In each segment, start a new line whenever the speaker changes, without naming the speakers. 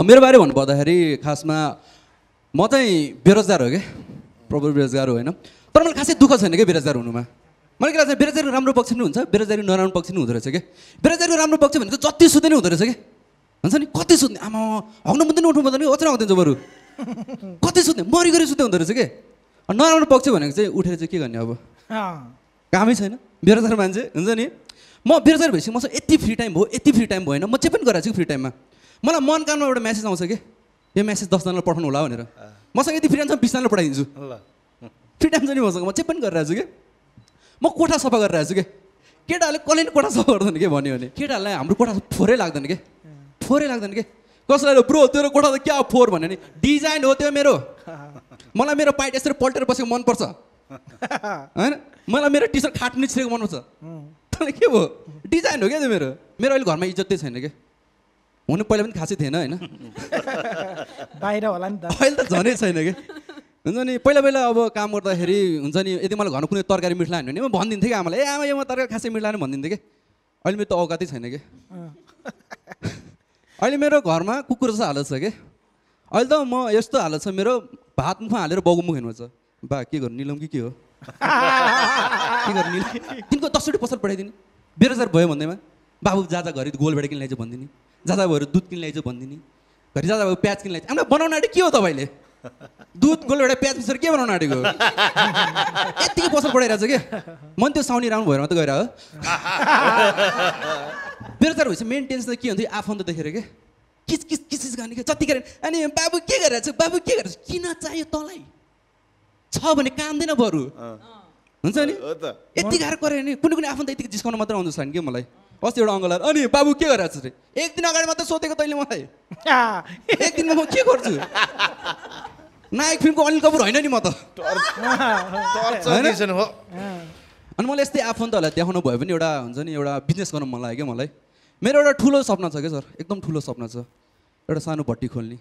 मेरो बारे भन्नुपर्दाखेरि खासमा म चाहिँ बेरोजगार हो क्या प्रपर बेरोजगार हो होइन तर मलाई खासै दुःख छैन क्या बेरोजगार हुनुमा मलाई के लाग्छ बेरोजगारीको राम्रो पक्ष पनि हुन्छ बेरोजगारी नराम्रो पक्ष पनि हुँदो रहेछ क्या बेरोजगारीको राम्रो पक्ष भनेको जति सुत्दै नै हुँदो रहेछ क्या हुन्छ नि कति सुत्ने आमा हग्नु मात्रै उठ्नु पर्दैन कि ओछ्रा हगिदिन्छ बरु कति सुत्ने मरिगरी सुत्दै हुँदो रहेछ क्या नराम्रो पक्ष भनेको चाहिँ उठेर चाहिँ के गर्ने अब कामै छैन बेरोजगार मान्छे हुन्छ नि म बेरोजगार भएपछि मसँग यति फ्री टाइम भयो होइन म चाहिँ पनि गरिरहेको छु फ्री टाइममा मलाई मन काममा एउटा म्यासेज आउँछ कि यो म्यासेज 10जनालाई पठाउनु होला भनेर मसँग यति फ्री टाइम छ 20जनालाई पठाइदिन्छु फ्री टाइम छ नि मसँग म चाहिँ पनि गरिरहेको छु कि म कोठा सफा गरिरहेको छु कि केटाहरूले कसले नि कोठा सफा गर्दैन के भन्यो भने केटाहरूलाई हाम्रो कोठा फोहोरै लाग्दैन के कसैलाई ब्रो तेरो कोठा त क्या फोहोर भन्यो नि डिजाइन हो त्यो मेरो मलाई मेरो पाइट यसरी पल्टेर बसेको मनपर्छ होइन मलाई मेरो टी सर्ट खाट्नु छिरेको मनपर्छ तँलाई के भयो डिजाइन हो क्या त्यो मेरो अहिले घरमा इज्जत चाहिँ छैन क्या हुनु पहिला पनि खासै थिएन होइन
बाहिर होला नि त
अहिले त झनै छैन कि हुन्छ नि पहिला अब काम गर्दाखेरि हुन्छ नि यदि मलाई घरमा कुनै तरकारी मिठ लाग्यो भने म भनिदिन्थेँ कि आमालाई आमा यो तरकारी खासै मिठ लाग्ने भनिदिन्थेँ कि अहिले मेरो त औकातै छैन कि अहिले मेरो घरमा कुकुर जस्तो हालत छ कि अहिले त म यस्तो हालत छ मेरो भात मुखमा हालेर बगुमुख हेर्नुपर्छ बा के गर्नु निलम कि के हो के गर्नु निलम तिनको 10 पसल पठाइदिने बेरोजगार भयो भन्दैमा बाबु जाजा घरि गोलभेडा किन ल्याइज भनिदिने जाजा भएर दुध किन ल्याइज भनिदिने घरि जाजा भयो प्याज किन ल्याइज आमा बनाउन आँटे के हो तपाईँले दुध गोलभेडा प्याज मिसेर के बनाउन आँटेको यतिकै पसल पठाइरहेको छ क्या मन त्यो साउनी राम्रो भएर मात्रै गएर हो बेरोजगार भएपछि मेन टेन्सन के हुन्थ्यो आफन्त देखेर के किस गर्ने क्या जतिखेर अनि बाबु के गरिरहेको छ किन चाहियो तँलाई छ भने कामदैन बरु हुन्छ नि यति गाह्रो गऱ्यो भने कुनै आफन्त यतिको जिस्काउन मात्र आउँदैछ नि कि मलाई अस्ति एउटा अङ्कल अनि बाबु के गरिरहेको छ रे एक दिन अगाडि मात्रै सोधेको तैँले मलाई एक दिनमा म के गर्छु नायक फिल्मको अनिल कपुर होइन नि म त अनि मलाई यस्तै आफन्तहरूलाई देखाउनु भयो भने एउटा हुन्छ नि एउटा बिजनेस गर्नु मन लाग्यो क्या मलाई मेरो एउटा ठुलो सपना छ क्या सर एकदम ठुलो सपना छ एउटा सानो भट्टी खोल्ने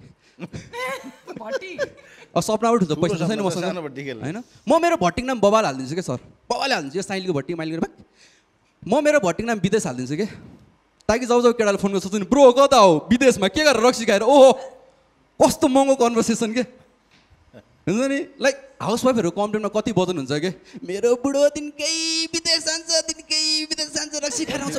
सपना पनि ठुलो पैसा छैन मसँग होइन म मेरो भट्टीको नाम बबाल हालिदिन्छु क्या सर बबाले हालिदिन्छु यो साइलीको भट्टी माइलीको म मेरो भट्टीको नाम विदेश हालिदिन्छु कि ताकि जाउ केटाले फोन गर्छ नि ब्रो कता हो विदेशमा के गरेर रक्सी खाएर ओहो कस्तो महँगो कन्भर्सेसन के हुन्छ नि लाइक हाउसवाइफहरू कम्प्लेनमा कति वजन हुन्छ कि मेरो बुढो दिनकै विदेश जान्छ रक्सी खाएर आउँछ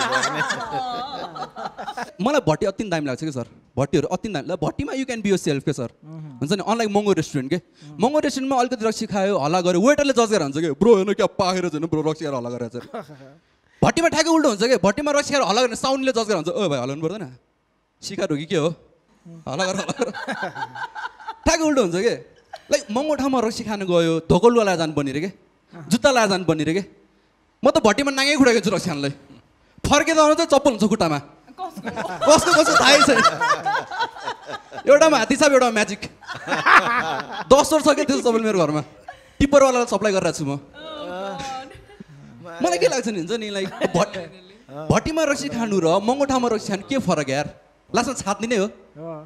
मलाई भट्टी अति दामी लाग्छ कि सर भट्टीहरू अति दामी लाग्छ भट्टीमा you can be yourself के सर हुन्छ नि अनलाइक महँगो रेस्टुरेन्ट के महँगो रेस्टुरेन्टमा अलिकति रक्सी खायो हल्ला गऱ्यो वेटरले जज गरेर हुन्छ कि ब्रो हेर्नु क्या पाखेर छैन ब्रो रक्सी खाएर हल्ला गरेर भट्टीमा ठ्याक्कै उल्टो हुन्छ कि भट्टीमा रक्सी खाएर हल्ला गर्ने साउन्डले जज गरेर हुन्छ ओ भाइ हल्लाउनु पर्दैन सिकार हो कि के हो हल्ला गरेर ठ्याक्कै उल्टो हुन्छ कि लाइक महँगो ठाउँमा रक्सी खानु गयो धोको लुगा लाएर जानुपर्ने रे के जुत्ता लाएर जानुपर्ने रे के म त भट्टीमा नाङ्गै खुडाएको छु रक्सी खानलाई फर्केर आउनु चाहिँ चप्पल हुन्छ खुट्टामा कसको थाहै छैन एउटामा हात्ती साहब एउटा म्याजिक 10 वर्ष के थियो चप्पल मेरो घरमा टिप्परवालालाई सप्लाई गरिरहेको छु म मलाई के लाग्छ नि हुन्छ नि लाइक भट्टीमा रक्सी खानु र महँगो ठाउँमा रक्सी खानु के फरक यार लास्टमा छात्ने हो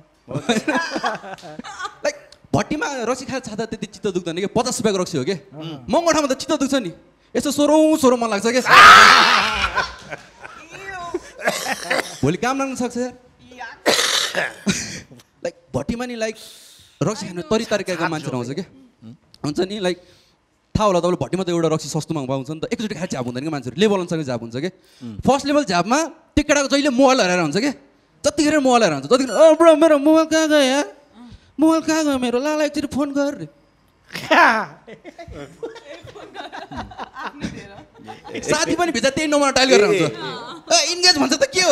लाइक भट्टीमा रक्सी खाएर छाता त्यति चित्त दुख्दैन कि 50 रुपियाँको रक्सी हो कि महँगो ठाउँमा त चित्त दुख्छ नि यसो सोरो मन लाग्छ क्या भोलि काम लाग्न सक्छ यार लाइक भट्टीमा नि लाइक रक्सी खानु तरिकाको मान्छेहरू आउँछ क्या हुन्छ नि लाइक थाहा होला तपाईँले भट्टीमा त एउटा रक्सी सस्तोमा पाउँछ नि त एकचोटि खाएर झाप हुँदैन कि मान्छेहरू लेभल अनुसारको झाप हुन्छ कि फर्स्ट लेभल झापमा त्यो केटाको जहिले मोबाइल हराएर हुन्छ कि जतिखेर मोबाइल हराएर हुन्छ जतिखेर ओ ब्रो मेरो मोबाइल कहाँ गयो यार मोबाइल कहाँ गयो मेरो लाला एकचोटि फोन गर साथी पनि भित्र त्यही नम्बर डायल गरेर हुन्छ इन्गेज भन्छ त के हो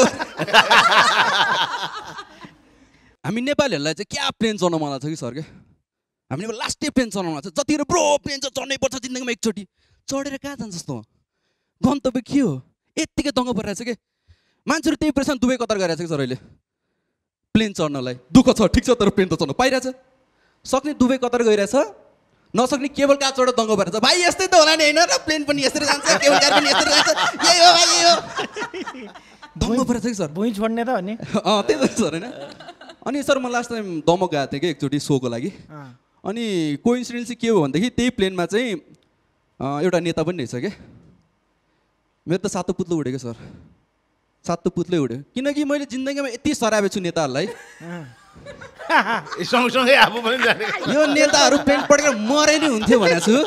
हामी नेपालीहरूलाई चाहिँ क्या प्लेन चढ्न मन लाग्छ कि सर क्या हामी नेपाल लास्टै प्लेन चढ्न मन लाग्छ जतिखेर ब्रो प्लेन चाहिँ चढ्नै पर्छ जिन्दगीमा एकचोटि चढेर कहाँ जान्छ जस्तो गन्तव्य के हो यत्तिकै दङ्ग परिरहेछ कि मान्छेहरू त्यही प्रेसन दुबई कतार गरिरहेछ कि सर अहिले प्लेन चढ्नलाई दुःख छ ठिक छ तर प्लेन त चढ्नु पाइरहेछ सक्ने दुबई कतार गइरहेछ नसक्ने केबल कार चढेर दङ्ग भइरहेछ भाइ यस्तै त होला नि होइन र प्लेन पनि यसरी जान्छ केबल कार पनि यसरी जान्छ यही हो भाइ यही हो दङ्ग परेछ कि सर
भुइँ छोड्ने त हो नि
त्यही त सर होइन अनि सर म लास्ट टाइम दमक गएको थिएँ कि एकचोटि सोको लागि अनि कोइन्सिडेन्स चाहिँ के हो भनेदेखि त्यही प्लेनमा चाहिँ एउटा नेता पनि रहेछ क्या मेरो त सातो पुत्लो उडेको सर सातो पुत्लै उड्यो किनकि मैले जिन्दगीमा यति सराबेको छु नेताहरूलाई
सँगसँगै आफू पनि जाने
यो नेताहरू पेन्ट पड्केर मरे नै हुन्थ्यो भनेको छु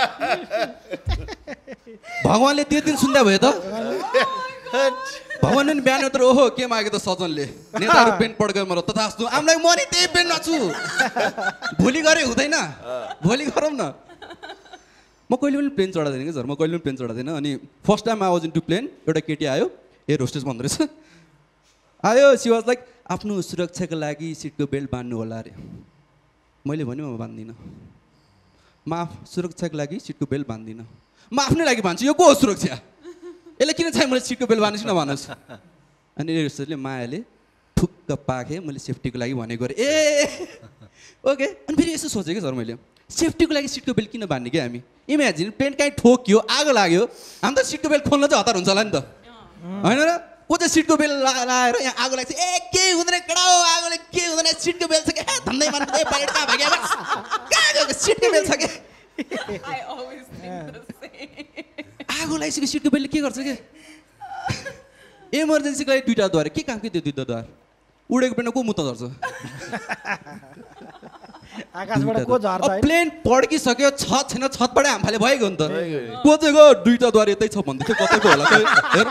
भगवान्ले त्यो दिन सुन्दा भयो त भगवान्ले नि बिहान यत्रो ओहो के मागे त सजनले नेताहरू पेन्ट पड्केर मर तथास्तु आमलाई म नि त्यही पेन्टमा छु भोलि गरे हुँदैन भोलि गरौँ न म कहिले पनि प्लेन चढाउँदैन कि सर म कहिले पनि प्लेन चढाउँदैन अनि first time I was into plane एउटा केटी आयो एयर होस्टेस भन्दो रहेछ आयो सी वाज लाइक आफ्नो सुरक्षाको लागि सिटको बेल्ट बान्नु होला अरे मैले भने म बान्दिनँ म सुरक्षाको लागि सिटको बेल्ट बान्दिनँ म आफ्नै लागि भन्छु यो को हो सुरक्षा यसले किन चाहिँ मैले सिटको बेल्ट बान्छु न भन्नुहोस् अनि एयर होस्टेसले मायाले ठुक्क पाकेँ मैले सेफ्टीको लागि भनेको अरे ए ओके अनि फेरि यसो सोचेँ कि सर मैले सेफ्टीको लागि सिटको बेल्ट किन बान्ने क्या हामी इमेजिन प्लेन कहीँ ठोक्यो आगो लाग्यो हामी त सिटको बेल्ट खोल्न चाहिँ हतार हुन्छ होला नि त होइन र को चाहिँ सिटको बेल्ट लगाएर यहाँ आगो लाग्छ ए के हुँदैन कडा हो आगोले के हुँदैन सिटको बेल्ट छ क्या धन्दै मान्नु ए पाइलट कहाँ भाग्यो कहाँ गएको सिटको बेल्ट छ क्या आगो लागिसक्यो सिटको बेल्टले के गर्छ क्या इमर्जेन्सीको लागि दुईवटा द्वार के काम के त्यो दुईवटा द्वार उडेको पेन्टमा को मुत्त झर्छ
आकाशबाट को झर्छ
प्लेन पड्किसक्यो छत छैन छतबाटै हामफाले भएको नि त को चाहिँ गयो दुईवटा द्वार यतै छ भन्दै थियो कतैको होला हेर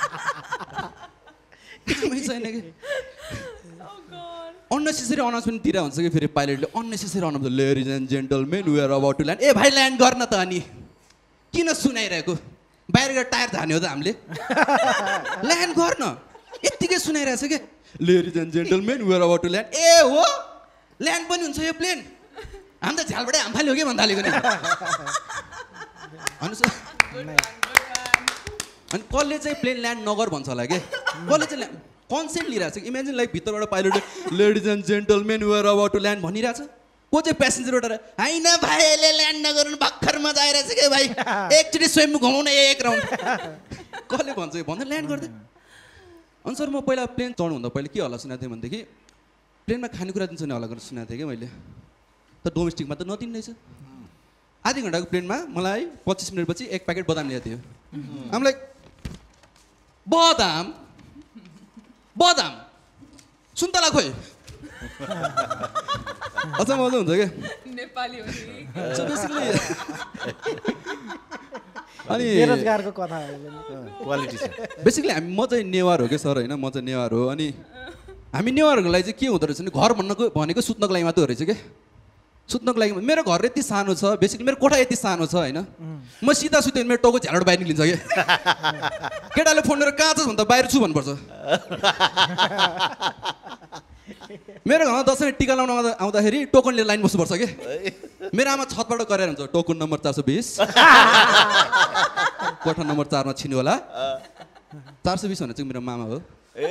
छैन कि अननेसेसरी अनाउन्समेन्ट दिएर हुन्छ कि फेरि पाइलटले unnecessary announcement ladies and gentlemen we are about to land ए भाइ ल्यान्ड गर्न त अनि किन सुनाइरहेको बाहिर गएर टायर धान्यो त हामीले ल्यान्ड गर्न यत्तिकै सुनाइरहेछ क्या ladies and gentlemen we are about to land ए हो ल्यान्ड पनि हुन्छ यो प्लेन हामी त झ्यालबाटै हाम फाल्यो कि भन्दा हालेको नि अनि कसले चाहिँ प्लेन ल्यान्ड नगर भन्छ होला कि कसले चाहिँ कन्सेन्ट लिइरहेको छ इमेजिन लाइक भित्रबाट पाइलटले ladies and gentlemen we are about to land भनिरहेछ को चाहिँ प्यासेन्जर उठाएर होइन भाइ यसले ल्यान्ड नगर्नु भर्खर मजा आइरहेछ कि भाइ एकचोटि स्वयं घुमाउन एक राउन्ड कसले भन्छ भन्दा ल्यान्ड गर्दै अनि सर म पहिला प्लेन चढ्नुभन्दा पहिला के होला सुनेको थिएँ भनेदेखि प्लेनमा खानेकुरा दिन्छ नि होला गरेर सुनेको थिएँ कि मैले त डोमेस्टिकमा त नदिने रहेछ आधी घन्टाको प्लेनमा मलाई 25 मिनटपछि एक प्याकेट बदाम ल्याएको थियो हामीलाई बदाम बदाम सुन्तला खोइ अझ मजा हुन्छ क्या
नेपाली हो
अनि
बेरोजगारको कथा
क्वालिटी छ
बेसिकली हामी म चाहिँ नेवार हो क्या सर होइन म चाहिँ नेवार हो अनि हामी नेवारहरूको लागि चाहिँ के हुँदो रहेछ भने घर भनेको सुत्नको लागि मात्रै हो रहेछ क्या सुत्नको लागि मेरो घर यति सानो छ बेसिकली मेरो कोठा यति सानो छ होइन म सिधा सुत्यो भने मेरो टाउको झ्यालबाट बाहिर निक्लिन्छ क्या केटाले फोन गरेर कहाँ छस् भने त बाहिर छु भन्नुपर्छ मेरो घरमा दसैँ टिका लाउन आउँदाखेरि टोकन लिएर लाइन बस्नुपर्छ कि मेरो आमा छतबाट गरेर हुन्छ टोकन नम्बर 420 कोठा नम्बर 4 मा छिन्नु होला 420 भने चाहिँ मेरो मामा हो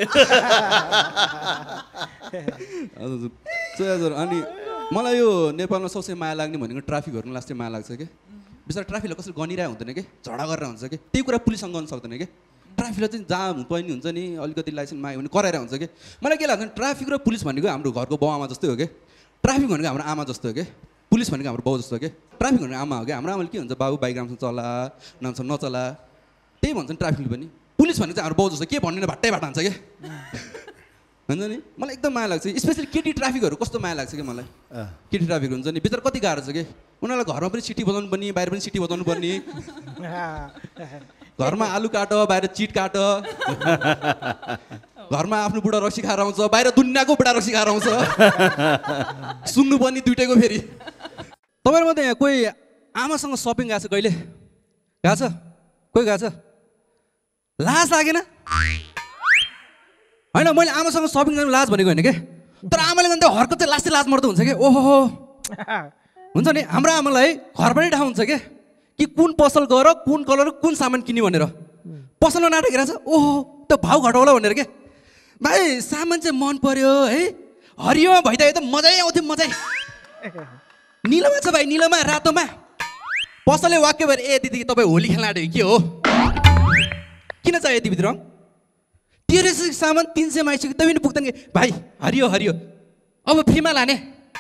हजुर अनि मलाई यो नेपालमा सबसे माया लाग्ने भनेको ट्राफिकहरू लास्टै माया लाग्छ कि बिस्तारै ट्राफिकलाई कसरी गनिरहेको हुँदैन कि झगडा गरेर हुन्छ कि त्यही कुरा पुलिससँग गर्न सक्दैन कि ट्राफिकलाई चाहिँ जहाँ हुनुपर्ने हुन्छ नि अलिकति लाइसेन्स माग्यो भने कराएर हुन्छ कि मलाई के लाग्छ ट्राफिक र पुलिस भनेको हाम्रो घरको बाउ आमा जस्तै हो कि ट्राफिक भनेको हाम्रो आमा जस्तो हो कि पुलिस भनेको हाम्रो बाउ जस्तो हो कि ट्राफिक भनेको आमा हो कि हाम्रो आमाले के हुन्छ बाबु बाइक राम्रोसँग चला राम्रोसँग नचला त्यही भन्छ नि ट्राफिकले पनि पुलिस भनेको चाहिँ हाम्रो बाउ जस्तो के भन्ने भाट्टै भाट हान्छ कि हुन्छ नि मलाई एकदम माया लाग्छ स्पेसली केटी ट्राफिकहरू कस्तो माया लाग्छ कि मलाई केटी ट्राफिक हुन्छ नि बिचरा कति गाह्रो छ कि उनीहरूलाई घरमा पनि सिटी बजाउनु पर्ने बाहिर पनि सिटी बजाउनु पर्ने घरमा आलु काट बाहिर चिट काट घरमा आफ्नो बुढा रक्सी खाएर आउँछ बाहिर दुनियाँको बुढा रक्सी खाएर आउँछ सुन्नु पर्ने दुइटैको फेरि तपाईँहरूमा त यहाँ कोही आमासँग सपिङ गएको छ कहिले गएको छ कोही गएको छ लाज लागेन होइन मैले आमासँग सपिङ गर्नु लाज भनेको होइन कि तर आमाले गर्दा हर्कत चाहिँ लास्टै लाज मर्दो हुन्छ कि ओहो हुन्छ नि हाम्रो आमालाई घरबाटै ठाउँ हुन्छ कि कुन पसल गएर कुन कलर कुन सामान किन्यो भनेर पसलमा नाटक हेरेको छ ओहो त्यो भाउ घटाउला भनेर के भाइ सामान चाहिँ मन पर्यो है हरियोमा भइदियो त मजै आउँथ्यो मजै निलोमा छ भाइ निलोमा रातोमा पसलले वाक्य भएर ए दिदी तपाईँ होली खेल्न आँटेको के हो किन चाहियो यति भित्र तेरो सामान 300 मा आइसक्यो तपाईँ पनि पुग्दैन कि भाइ हरियो हरियो अब फ्रीमा लाने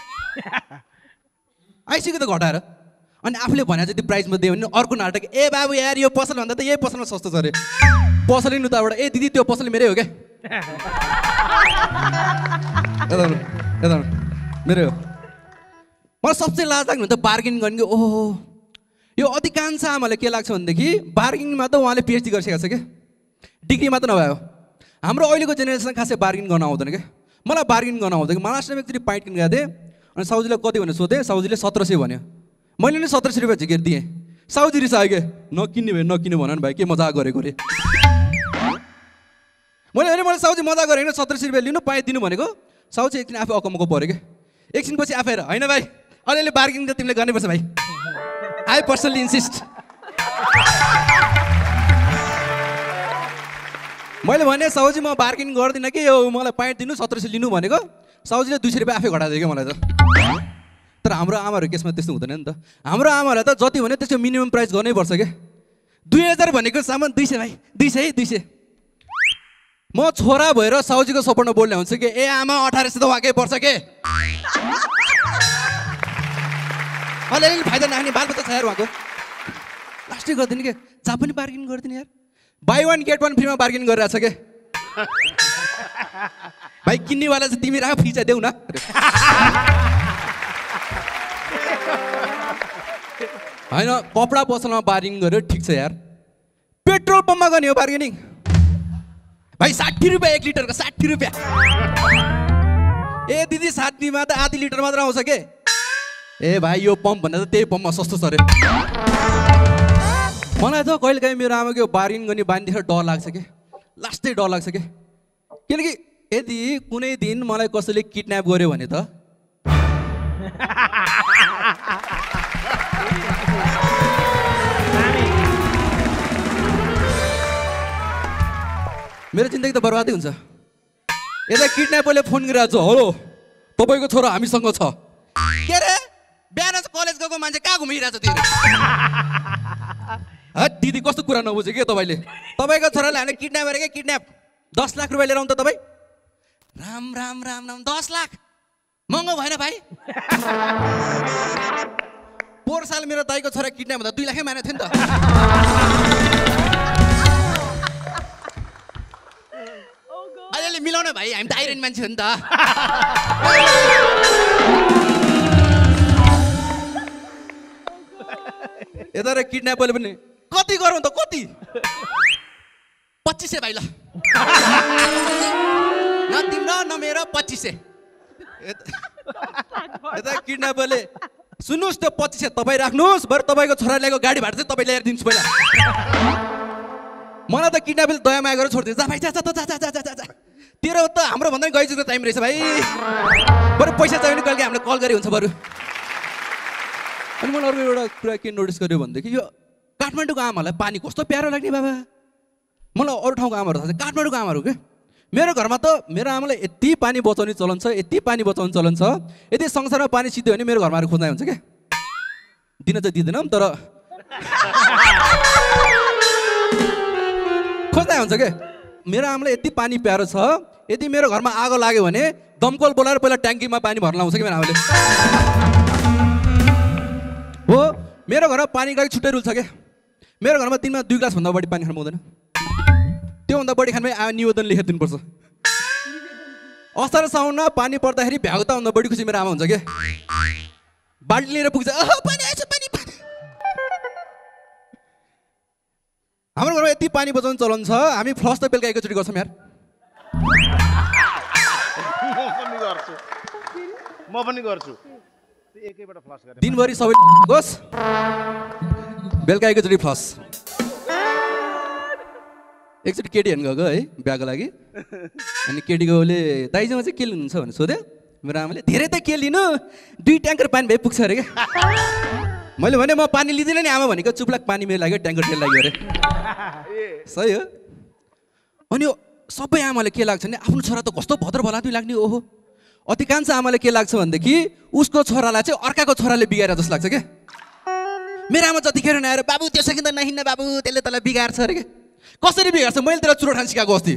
आइसक्यो त घटाएर अनि आफूले भने जति प्राइसमा दियो भने अर्को नाटक ए बाबु यार यो पसल भन्दा त यही पसलमा सस्तो छ अरे पसलै नुताबाट ए दिदी त्यो पसल मेरै हो क्या मेरो मलाई सबसे लाज लाग्ने त बार्गेनिङ गर्ने कि ओहो यो अधिकांश आमालाई के लाग्छ भनेदेखि बार्गेनिङमा त उहाँले पिएचडी गरिसकेको छ क्या डिग्री मात्र नभयो हाम्रो अहिलेको जेनेरेसन खासै बार्गेनिङ गर्न आउँदैन क्या मलाई बार्गेनिङ गर्न आउँदैन मलाई लास्टमा एकचोटि पाइट किन गएको थिएँ अनि साउजीलाई कति भनेर सोधेँ साउजीले 1700 भन्यो मैले नि 1700 रुपियाँ झिकेर दिएँ साउजी रिसायो के नकिन्ने भयो नकिन्नु भन भाइ के मजाक गरेको रे मैले साउजी मजाक गरेको 1700 रुपियाँ लिनु पाएँ दिनु भनेको साउजी एकदिन आफै अकमको पऱ्यो क्या एकछिन पछि आफै होइन भाइ अलिअलि बार्गेनिङ त तिमीले गर्नुपर्छ भाइ आई पर्सनली इन्सिस्ट मैले भने साउजी म बार्गेनिङ गर्दिनँ कि यो मलाई पाइट दिनु 1700 लिनु भनेको साउजीले 200 रुपियाँ आफै घटाइदियो क्या मलाई त तर हाम्रो आमाहरू केसमा त्यस्तो हुँदैन नि त हाम्रो आमाहरूलाई त जति भन्यो त्यसको मिनिमम प्राइस गर्नै पर्छ क्या 2000 भनेको सामान 200 भाइ 200 म छोरा भएर साउजीको सपोर्टमा बोल्ने हुन्छ कि ए आमा 1800 त वाकै पर्छ के अलिअलि फाइदा नखाने बालबच्चा छ यार उहाँको लास्टै गर्दैन के जहाँ पनि बार्गेनिङ गर्दैन यार बाई 1 गेट 1 फ्रीमा बार्गेनिङ गरिरहेछ के भाइ किन्नेवाला चाहिँ तिमी राख फ्री चाहिँ देऊ न होइन कपडा पसलमा बार्गेनिङ गर्यो ठिक छ यार पेट्रोल पम्पमा गर्ने हो बार्गेनिङ भाइ 60 रुपियाँ 1 लिटरको 60 रुपियाँ ए दिदी 60 मा त आधी लिटर मात्र आउँछ के ए भाइ यो पम्प भन्दा त त्यही पम्पमा सस्तो छ अरे मलाई त कहिलेकाहीँ मेरो आमाको बार्गेनिङ गर्ने बानी देखेर डर लाग्छ के लास्टै डर लाग्छ के किनकि यदि कुनै दिन मलाई कसैले किडन्याप गर्यो भने त मेरो जिन्दगी त बर्बादै हुन्छ यता किडन्यापरले फोन गरिरहेको छ हेलो तपाईँको छोरा हामीसँग छ के रे बिहान कलेज गएको मान्छे कहाँ घुमिरहेछ त्यो दिदी कस्तो कुरा नबुझ्यो के तपाईँले तपाईँको छोराले हामीले किडन्याप गरेको किडन्याप 10 लाख रुपियाँ लिएर आउँ त तपाईँ राम राम राम राम 10 लाख महँगो भएन भाइ पोहोर साल मेरो दाइको छोरा किडन्याप हुँदा 2 लाखै मानेको थियो नि त अहिले मिलाउन भाइ हामी त आइरहने मान्छे हो नि त यता र किडन्यापरले पनि कति गरौँ त कति 2500 भाइ ल न तिम्रो न मेरो 2500 यता किडन्यापरले सुन्नुहोस् त्यो 2500 तपाईँ राख्नुहोस् बरु तपाईँको छोरा ल्याएको गाडी भाडा चाहिँ तपाईँ ल्याएर दिन्छु पहिला मलाई त किडन्यापरले दया माया गरेर छोडिदिन्छ जा भाइ जा तेरो त हाम्रो भन्दा गइ जुको टाइम रहेछ भाइ बरु पैसा चाहियो भने कहिले हामीलाई कल गरे हुन्छ बरु अनि मलाई अर्को एउटा कुरा के नोटिस गर्यो भनेदेखि यो काठमाडौँको आमालाई पानी कस्तो प्यारो लाग्ने बाबा मलाई अरू ठाउँको आमाहरू थाहा छ काठमाडौँको आमाहरू के मेरो घरमा त मेरो आमालाई यति पानी बचाउने चलन छ यति पानी बचाउने चलन छ यदि संसारमा पानी सिद्धियो भने मेरो घरमा आएर खोज्दै हुन्छ क्या दिन चाहिँ दिँदैनौँ तर खोज्दै हुन्छ क्या मेरो आमालाई यति पानी प्यारो छ यदि मेरो घरमा आगो लाग्यो भने दमकल बोलाएर पहिला ट्याङ्कीमा पानी भर्न लाउँछ कि मेरो आमाले हो मेरो घरमा पानीको लागि छुट्टै रुल छ क्या मेरो घरमा दिनमा 2 ग्लासभन्दा बढी पानी खानु हुँदैन त्योभन्दा बढी खानु निवेदन लेखेर दिनुपर्छ असार साउनमा पानी पर्दाखेरि भ्याउताभन्दा बढी खुसी मेरो आमा हुन्छ क्या बाल्टी लिएर पुग्छ पानी आएछ पानी हाम्रो घरमा यति पानी बचाउने चलन छ हामी फ्लस त बेलुका एकैचोटि गर्छौँ यार
म पनि गर्छु एकैबाट फ्लस गरे
दिनभरि सबै गोस् बेलुका एकैचोटि फ्लस एकचोटि केटी हेर्नु गएको है बिहाको लागि अनि केटीकोले दाइजोमा चाहिँ के लिनुहुन्छ भने सोध्यो मेरो आमाले धेरै त के लिनु 2 ट्याङ्कर पानी भए पुग्छ अरे क्या मैले भने म पानी लिँदिनँ नि आमा भनेको चुप्लाक पानी मेरो लाग्यो ट्याङ्कर तेल लाग्यो अरे सही हो अनि सबै आमाले के लाग्छ भने आफ्नो छोरा त कस्तो भद्र भलादमी लाग्ने ओहो अधिकांश आमाले के लाग्छ भनेदेखि उसको छोरालाई चाहिँ अर्काको छोराले बिगाएर जस्तो लाग्छ क्या मेरो आमा जतिखेर नआएर बाबु त्यो सकिँदा नहिँड्न बाबु त्यसले तँलाई बिगार्छ अरे क्या कसरी बिगार्छ मैले त्यसलाई चुरो ठान सिकाएको अस्ति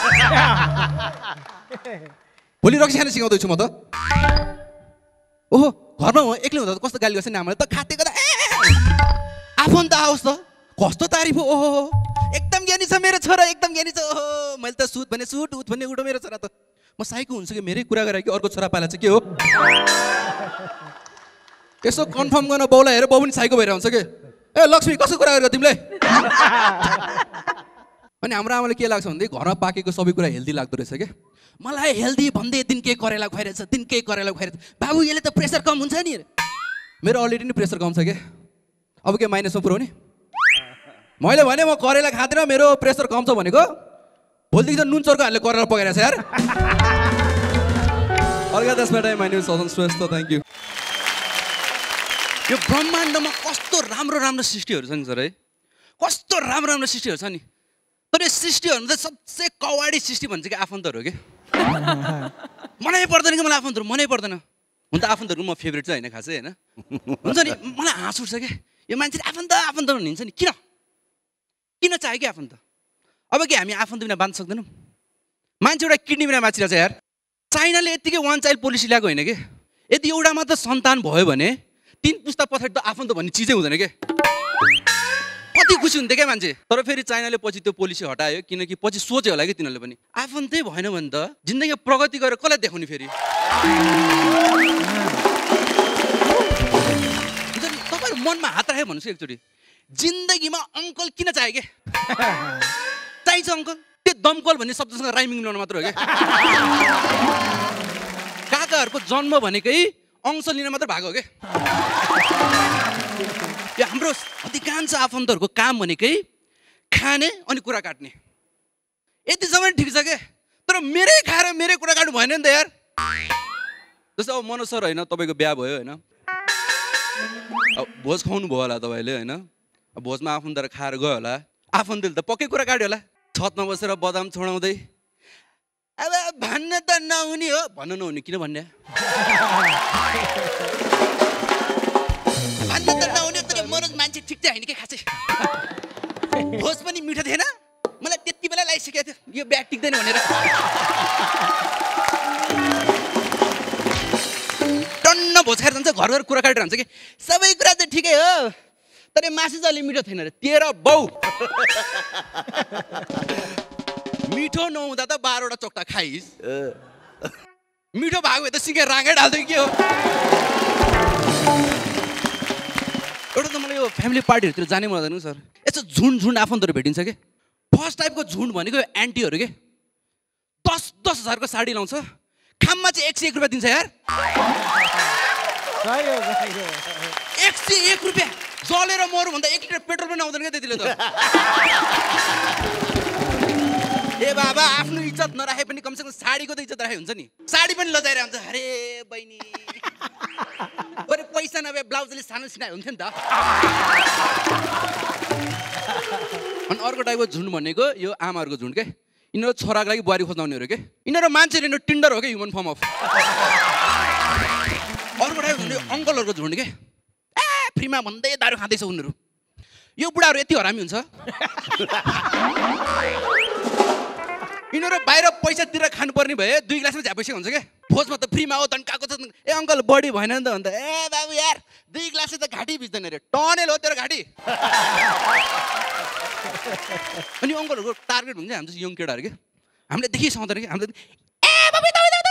भोलि रक्सी खान सिकाउँदैछु म त ओहो घरमा हो एक्लै हुँदा कस्तो गाली गर्छ नि आमाले त खाते गर्दा आफन्त आओस् त कस्तो तारिफ हो ओहो एकदम ज्ञानी छ मेरो छोरा एकदम ज्ञानी छ ओहो मैले त सुट भने सुट उठ भने उठो मेरो छोरा त म साइको हुन्छु कि मेरै कुरा गरे कि अर्को छोरा पाला चाहिँ के हो यसो कन्फर्म गर्न बाउलाई हेर बाउ पनि साइको भएर हुन्छ के ए लक्ष्मी कसो कुरा गरेको तिमीले अनि हाम्रो आमाले के लाग्छ भन्दै घरमा पाकेको सबै कुरा हेल्दी लाग्दो रहेछ के मलाई हेल्दी भन्दै दिन के करेला खुवाइरहेछ दिन के करेला खुवाइरहेछ बाबु यसले त प्रेसर कम हुन्छ नि मेरो अलरेडी नै प्रेसर कम छ के अब के माइनसमा पुऱ्याउने मैले भने म करेला खाँदैन मेरो प्रेसर कम छ भनेको भोलिदेखि त नुन चर्को हालेर करेला पकाइरहेछ यार अर्का त्यसमा टाइम माइन्यु सदन श्रेष्ठ थ्याङ्क यू यो ब्रह्माण्डमा कस्तो राम्रो राम्रो सृष्टिहरू छ नि सर है कस्तो राम्रो राम्रो सृष्टिहरू छ नि तर यो सृष्टिहरू चाहिँ सबसे कवाडी सृष्टि भन्छ कि आफन्तहरू हो कि मनै पर्दैन कि मलाई आफन्तहरू मनै पर्दैन हुन त आफन्तहरू म फेभरेट चाहिँ होइन खासै होइन हुन्छ नि मलाई हाँस उठ्छ क्या यो मान्छेले आफन्त हिँड्छ नि किन चाह्यो कि आफन्त अब कि हामी आफन्त बिना बाँच्न सक्दैनौँ मान्छे एउटा किडनी बिना बाँचिरहेछ यार चाइनाले यत्तिकै वान चाइल्ड पोलिसी ल्याएको होइन कि यदि एउटा मात्र सन्तान भयो भने 3 पुस्ता पछाडि त आफन्त भन्ने चिजै हुँदैन के कति खुसी हुन्थ्यो क्या मान्छे तर फेरि चाइनाले पछि त्यो पोलिसी हटायो किनकि पछि सोच्यो होला कि तिनीहरूले पनि आफन्तै भएन भने त जिन्दगीमा प्रगति गरेर कसलाई देखाउने फेरि तपाईँहरू मनमा हात राख्यो भन्नुहोस् एकचोटि जिन्दगीमा अङ्कल किन चाहियो के चाहिन्छ अङ्कल त्यो दमकल भन्ने शब्दसँग राइमिङ मिलाउनु मात्र हो क्या काकाहरूको जन्म भनेकै अंश लिन मात्र भएको हो क्या यो हाम्रो अधिकांश आफन्तहरूको काम भनेकै खाने अनि कुरा काट्ने यतिसम्म ठिक छ के तर मेरै खाएर मेरै कुरा काट्नु भएन नि त यार जस्तो अब मनोज सर होइन तपाईँको बिहा भयो होइन अब भोज खुवाउनु भयो होला तपाईँले होइन भोजमा आफन्तहरू खाएर गयो होला आफन्तले त पक्कै कुरा काट्यो होला छतमा बसेर बदाम छोडाउँदै अब भन्न त नहुने हो भन्नु नहुने किन भन्ने भन्न त नहुने तर मनोज मान्छे ठिक चाहिँ होइन के खासै भोज पनि मिठो थिएन मलाई त्यति बेला लागिसकेको थियो यो बिहा टिक्दैन भनेर टन्न भोज खाएर जान्छ घर घर कुरा काटेर हुन्छ कि सबै कुरा चाहिँ ठिकै हो तर मासु चाहिँ अलिक मिठो थिएन अरे तेरो बाउ मिठो नहुँदा त 12 वटा चोक्टा खाइस् मिठो भएको त सिँगे राँगै डाल्दै के हो एउटा त मलाई यो फ्यामिली पार्टीहरूतिर जानै मन लाग्दैन सर यसो झुन्ड आफन्तहरू भेटिन्छ कि फर्स्ट टाइपको झुन्ड भनेको एन्टीहरू के 10 हजारको साडी लाउँछ खाममा चाहिँ 101 रुपियाँ दिन्छ यार 101 रुपियाँ जलेर मरु भन्दा 1 लिटर पेट्रोल पनि आउँदैन क्या त्यतिले त ए बाबा आफ्नो इज्जत नराखे पनि कमसेकम साडीको त इज्जत राखे हुन्छ नि साडी पनि लजाएर हुन्छ अरे बहिनी अरे पैसा नभए ब्लाउजले सानो सिनाइ हुन्थ्यो नि त अनि अर्को टाइपको झुन्ड भनेको यो आमाहरूको झुन्ड के यिनीहरू छोराको लागि बुहारी खोज्दाउनेहरू के यिनीहरू मान्छेले टिन्डर हो क्या ह्युमन फर्म अफ अर्को टाइपको झुन्ड अङ्कलहरूको झुन्ड के फ्रीमा भन्दै दारू खाँदैछ उनीहरू यो बुढाहरू यति हरामी हुन्छ यिनीहरू बाहिर पैसा तिरेर खानुपर्ने भए 2 गिलासमा झ्यापैसा हुन्छ क्या भोजमा त फ्रीमा हो तन्काको छ ए अङ्कल बढी भएन नि त भन्दा ए बाबु यार 2 गिलासले त घाँटी भिज्दैन अरे टनेल हो तेरो घाँटी अनि अङ्कलहरूको टार्गेट हुन्छ हाम्रो यङ केटाहरू के हामीले देखि साउँदैन कि हामीले ए बाबु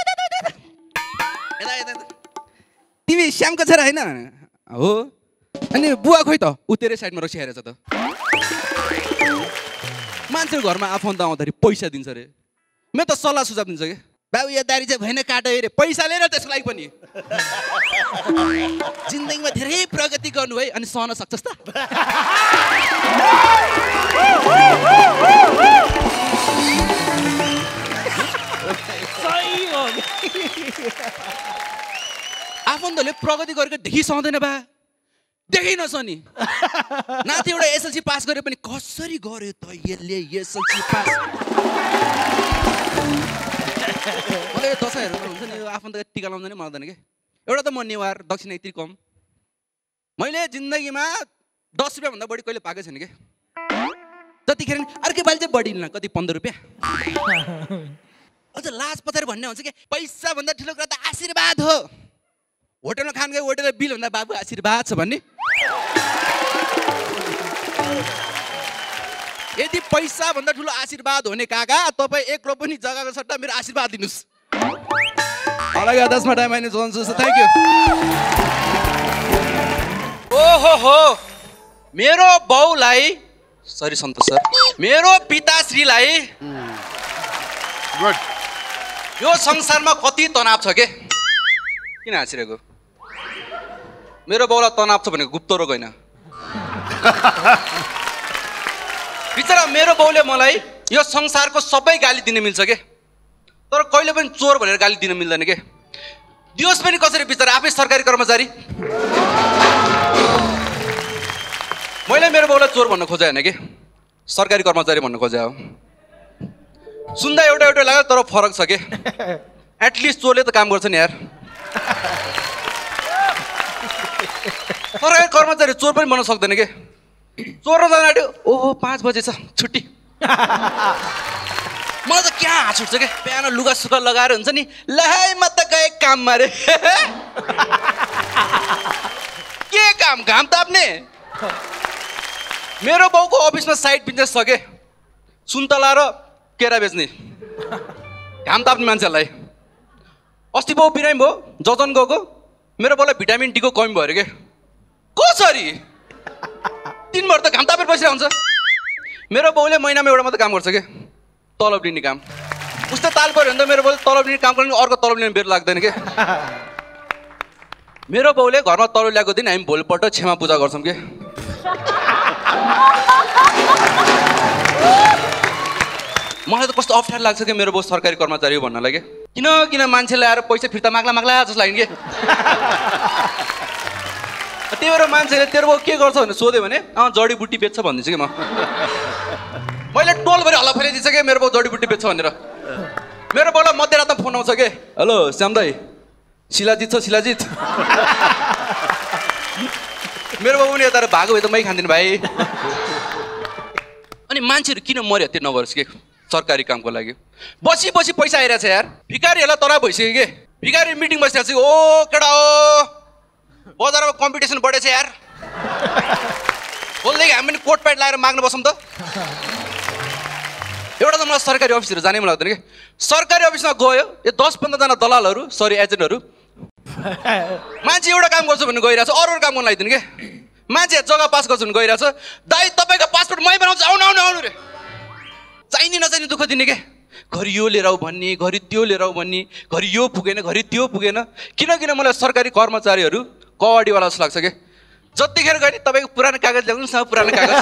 यता तिमी श्यामको छोरा होइन हो अनि बुवा खोइ त ऊ तेरै साइडमा रक्सिरहेछ त मान्छेको घरमा आफन्त आउँदाखेरि पैसा दिन्छ अरे म त सल्लाह सुझाव दिन्छ कि बाबु यो दारी चाहिँ भएन काट अरे पैसा लिएर त्यसको लागि पनि जिन्दगीमा धेरै प्रगति गर्नु है अनि सहन सक्छस् त आफन्तहरूले प्रगति गरेको देखि सहँदैन बा देखि नसनी नाति एउटा एसएलसी पास गरे पनि कसरी गर्यो त यसले एसएलसी पास मलाई दसैँहरू हुन्छ नि आफन्त टिका लाउँदैन नि मलाई के एउटा त म नेवार दक्षिण यति कम मैले जिन्दगीमा 10 रुपियाँ भन्दा बढी कहिले पाएको छैन के जतिखेर अर्कै बाली चाहिँ बढी लिन कति 15 रुपियाँ अझ लाज पछाडि भन्ने हुन्छ कि पैसा भन्दा ठुलो कुरा त आशीर्वाद हो होटलमा खान गयो होटलमा बिल भन्दा बाबु आशीर्वाद छ भन्ने यदि पैसा भन्दा ठुलो आशीर्वाद हुने काका तपाईँ 1 रुपैयाँ पनि जग्गाको सट्टा मेरो आशीर्वाद दिनुस् अलग दसमा टाइम आइने जोन्छु थ्याङ्क यू ओहो हो मेरो बाउलाई सरी सन्तोष सर मेरो पिताश्रीलाई
गुड
यो संसारमा कति तनाव छ के किन हाँसिरहेको मेरो बाउलाई तनाव छ भनेको गुप्त रोग होइन बिचरा मेरो बाउले मलाई यो संसारको सबै गाली दिन मिल्छ के तर कहिले पनि चोर भनेर गाली दिन मिल्दैन के दियोस् पनि कसरी बिचरा आफै सरकारी कर्मचारी मैले मेरो बाउलाई चोर भन्न खोजे होइन कि सरकारी कर्मचारी भन्न खोजे हो सुन्दा एउटा एउटा लाग्यो तर फरक छ के एटलिस्ट चोरले त काम गर्छ नि यार सरकारी कर्मचारी चोर पनि बन्न सक्दैन के चोर जान आँट्यो ओहो 5 बजे छ छुट्टी मलाई त क्या हाँस उठ्छ के बिहान लुगा सुगा लगाएर हुन्छ नि लहाइ म त गए काममा रे के काम घाम ताप्ने मेरो बाउको अफिसमा साइड बिजनेस छ के सुन्तला र केरा बेच्ने घाम ताप्ने मान्छेहरूलाई अस्ति बाउ बिरामी भयो जजन गएको मेरो बाउलाई भिटामिन डी को कमी भयो अरे के कसरी दिनभर त घाम तापेर बसिरहेको हुन्छ मेरो बाउले महिनामा एउटा मात्रै काम गर्छ के तलब लिने काम उस्तै ताल पऱ्यो भने त मेरो बाउले तलब लिने काम गर्नु अर्को तलब लिने बेर लाग्दैन के मेरो बाउले घरमा तलब ल्याएको दिन हामी भोलिपल्ट क्षमा पूजा गर्छौँ के मलाई त कस्तो अप्ठ्यारो लाग्छ कि मेरो बाउ सरकारी कर्मचारी हो भन्नलाई के किन मान्छेले आएर पैसा फिर्ता माग्ला जस्तो लाग्यो कि त्यही भएर मान्छेले तेरो बाउ के गर्छ भनेर सोध्यो भने जडीबुटी बेच्छ भनिदिन्छु कि मैले टोलभरि हल्ला फैलाइदिन्छ कि मेरो बाउ जडीबुटी बेच्छ भनेर मेरो बाउलाई मध्यरातमा फोन आउँछ के हेलो श्याम दाई शिलाजित छ शिलाजित मेरो बाउ पनि यता भागो भए त मै खान्दिनँ भाइ अनि मान्छेहरू किन मर्यो त्यो नगरोस् के सरकारी कामको लागि बसी पैसा आइरहेछ यार भिखारीहरूलाई तराब भइसक्यो के भिखारी मिटिङ बसिरहेको छ ओ केटा हो बजारमा कम्पिटिसन बढेछ यार बोल्दै हामी पनि कोट प्यान्ट लगाएर माग्न बसौँ त एउटा त मलाई सरकारी अफिसहरू जानै मन लाग्दैन कि सरकारी अफिसमा गयो यो 10-15 जना दलालहरू सरी एजेन्टहरू मान्छे एउटा काम गर्छु भन्ने गइरहेछ अरू काम गर्न लाग्दैन के मान्छे जग्गा पास गर्छु भने गइरहेछ दाइ तपाईँको पासपोर्ट मै बनाउँछु आउनु रे चाहिने नचाहिने दुःख दिने के घरि यो लिएर आऊ भन्ने घरि त्यो लिएर आऊ भन्ने घरि यो पुगेन घरि त्यो पुगेन किन मलाई सरकारी कर्मचारीहरू कवाडीवाला जस्तो लाग्छ के जतिखेर गए तपाईँको पुरानो कागज ल्याउनुहोस् न पुरानो कागज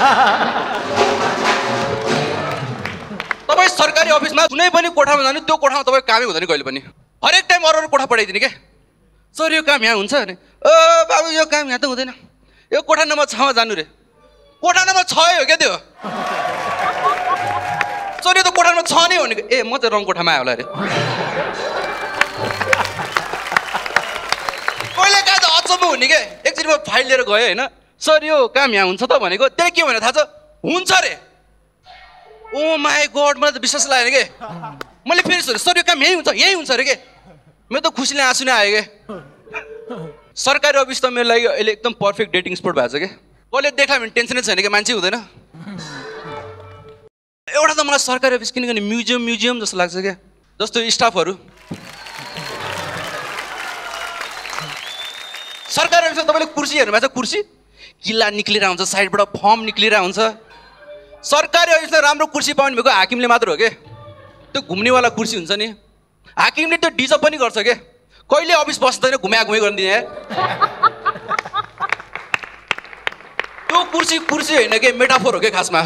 तपाईँ सरकारी अफिसमा कुनै पनि कोठामा जानु त्यो कोठामा तपाईँको कामै हुँदैन कहिले पनि हरेक टाइम अरू कोठा पठाइदिने के सर यो काम यहाँ हुन्छ भने ओ बाबु यो काम यहाँ त हुँदैन यो कोठा नम्बर 6 मा जानु रे कोठा नम्बर 6 हो क्या त्यो सर यो त कोठा नम्बर 6 नै हो नि ए म चाहिँ रङ कोठामा आयो होला रे कहिले कहाँ त अचम्म हुने के एकचोटि म फाइल लिएर गएँ होइन सर यो काम यहाँ हुन्छ त भनेको त्यसले के भने थाहा छ हुन्छ रे ओ माई गड मलाई त विश्वास लागेन के मैले फेरि सोधेँ सर यो काम यही हुन्छ अरे के मेरो त खुसीले आँसु नै आयो के सरकारी अफिस त मेरो लागि अहिले एकदम पर्फेक्ट डेटिङ स्पोट भएको छ कि कसले देख्ला भने टेन्सनै छैन कि मान्छे हुँदैन एउटा त मलाई सरकारी अफिस किनकि म्युजियम जस्तो लाग्छ क्या जस्तो स्टाफहरू सरकारी अफिसमा तपाईँले कुर्सी हेर्नुभएको छ कुर्सी किल्ला निक्लिएर हुन्छ साइडबाट फर्म निक्लिएर हुन्छ सरकारी अफिसमा राम्रो कुर्सी पाउनु भएको हाकिमले मात्र हो के त्यो घुम्नेवाला कुर्सी हुन्छ नि हाकिमले त्यो डिजर्भ पनि गर्छ के कहिले अफिस बस्दैन घुमे गरिदिने त्यो कुर्सी होइन के मेटाफोर हो के खासमा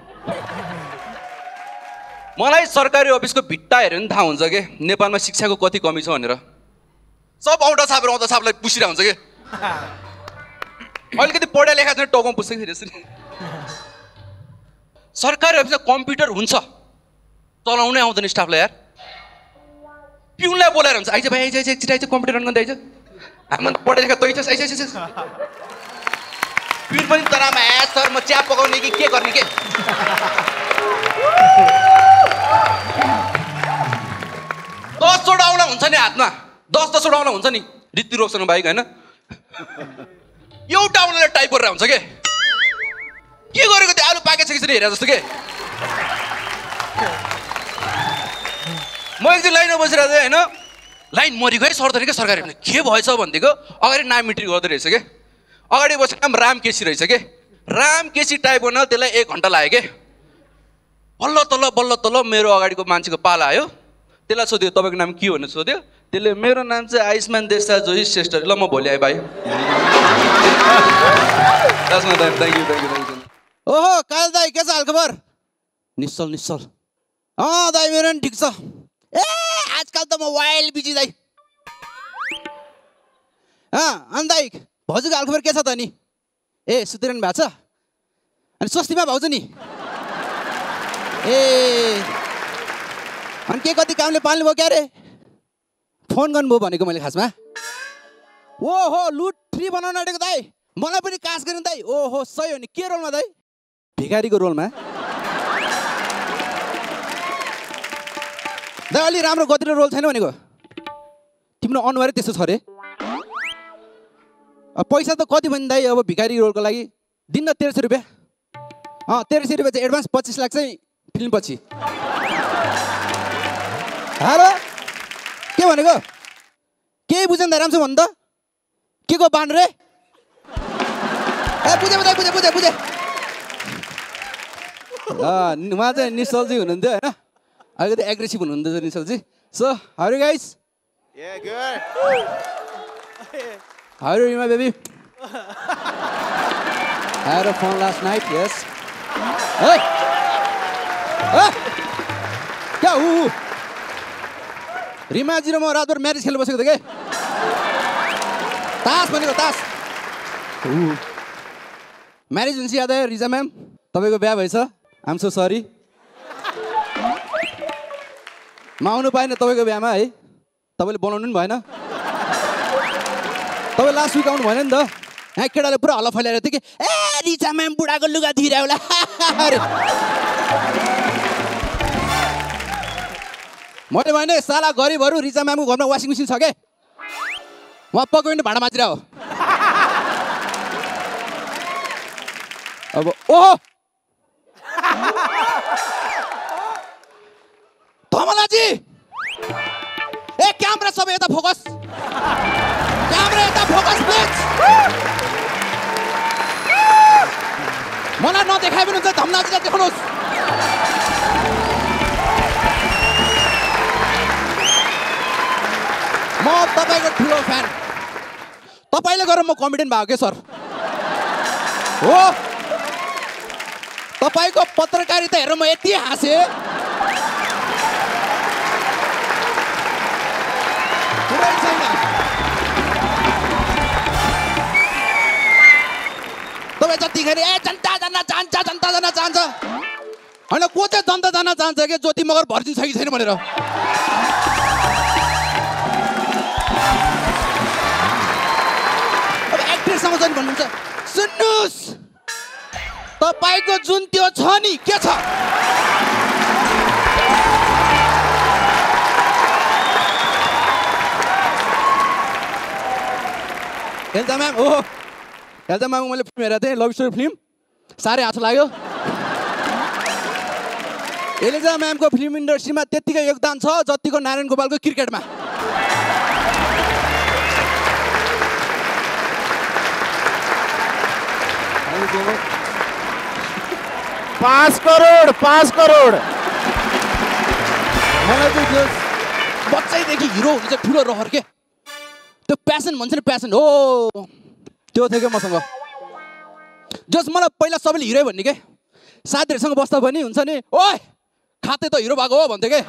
मलाई सरकारी अफिसको भित्ता हेऱ्यो भने थाहा हुन्छ के नेपालमा शिक्षाको कति कमी छ भनेर सब औँठा छापलाई पुसिरहेको हुन्छ के अलिकति पढा लेखा छैन टाउकोमा पुस्छ फेरि यसरी सरकारी अफिसमा कम्प्युटर हुन्छ चलाउनै आउँदैन स्टाफलाई यार पिउनलाई बोलाएर हुन्छ आइज भाइ आइज छिटो आइज कम्प्युटर रन गर्दै आइज हामी पढा लेखा तै छस् आइज पिउन पनि तरामा सर म चिया पकाउने कि के गर्ने के 10 वटा औँला हुन्छ नि हातमा 10 वटा औँला हुन्छ नि ऋतु रोक्सन बाइक होइन एउटा औँलाले टाइप गरेर हुन्छ के गरेको त्यो आलु पाकेछ कि हेरे जस्तो के म एकदिन लाइनमा बसिरहेको थिएँ होइन लाइन मरेको है सर्दैन क्या सरकारी के भएछ भनेदेखो अगाडि नाम मिट्री गर्दो रहेछ कि अगाडि बसेको नाम राम केसी रहेछ कि राम केसी टाइप गर्न त्यसलाई 1 घन्टा लाग्यो कि बल्ल तल्ल मेरो अगाडिको मान्छेको पाला आयो त्यसलाई सोध्यो तपाईँको नाम के भनेर सोध्यो त्यसले मेरो नाम चाहिँ आयुष्मान देशा जोशी श्रेष्ठ ल म भोलि आएँ भाइ थ्याङ्क यू ओहो काल दाई के छ हालखबर निश्चल दाई मेरो नि ठिक छ ए आजकल त म वाइल्ड बिजी दाई अनि दाई भाउजूको हालखबर के छ त नि ए सुतिरहनु भएको छ अनि स्वस्तिमा भाउजू नि ए अनि के कति कामले पाल्नुभयो क्या अरे फोन गर्नुभयो भनेको मैले खासमा ओहो लुट फ्री बनाउन आँटेको दाई मलाई पनि कास गर्नु दाई ओहो सही हो नि के रोलमा दाई भिखारीको रोलमा दाइ अलि राम्रो गतिलो रोल छैन भनेको तिम्रो अनुहारै त्यस्तो छ अरे पैसा त कति भने दाइ अब भिखारी रोलको लागि दिन 1300 रुपियाँ 1300 रुपियाँ चाहिँ एडभान्स 25 लाख चाहिँ फिल्म पछि हेलो के भनेको केही बुझेन दाइ राम्रोसँग भन्नु त के को बान रे ए बुझे उहाँ चाहिँ निश्चलजी हुनुहुन्थ्यो होइन अलिकति एग्रेसिभ हुनुहुन्थ्यो निश्चलजी so how are you guys
Yeah, good.
How are you, my baby? Had a fun last night, yes. Hey! क्या हो? रिमाजी र म रातभर म्यारेज खेल्न बसेको थिएँ के तास भनेको तास म्यारेज हुन्छ याद आयो रिजा म्याम तपाईँको बिहा भएछ आइम सो सरी म आउनु पाएन तपाईँको बिहामा है तपाईँले बोलाउनु पनि भएन तपाईँ लास्ट विक आउनु भएन नि त यहाँ केटाले पुरा हल्ला फैलाएर थियो कि ए रिजा म्याम बुढाको लुगा धुइरह्यो होला अरे मैले भने साला गरिबहरू रिजा म्यामको घरमा वासिङ मेसिन छ के उहाँ पक्कै पनि भाँडा माझिरह हो अब ओहो धमलाजी ए क्यामेरा सबै यता फोकस क्यामेरा यता फोकस प्लिज मलाई नदेखाए पनि हुन्छ धमलाजीलाई देखाउनुहोस् म तपाईँको ठुलो फ्यान तपाईँले गरेर म कमेडियन भएको के सर हो तपाईँको पत्रकारिता हेरेर म यति हाँसेँ पुरै छैन तपाईँ जतिखेर ए जनता जान्न चाहन्छ जनता जान्न चाहन्छ होइन को चाहिँ जनता जान्न चाहन्छ कि ज्योति मगर भर्जिन छ कि छैन भनेर अब एक्ट्रेससँग चाहिँ भन्नुहुन्छ सुन्नुहोस् तपाईँको जुन त्यो छ नि के छ एल्जा म्याम हो एल्जा म्याम मैले फिल्म हेरेको थिएँ लभ स्टोरी फिल्म साह्रै आँसु लाग्यो एल्जा म्यामको फिल्म इन्डस्ट्रीमा त्यत्तिकै योगदान छ जतिको नारायण गोपालको क्रिकेटमा
5 करोड 5 करोड
मलाई चाहिँ बच्चैदेखि हिरो हुनु चाहिँ ठुलो रहर के त्यो प्यासन भन्छ नि प्यासन हो त्यो थियो क्या मसँग जस मलाई पहिला सबैले हिरो भन्ने के साथीहरूसँग बस्दा पनि हुन्छ नि ओए खाते त हिरो भएको हो भन्थ्यो के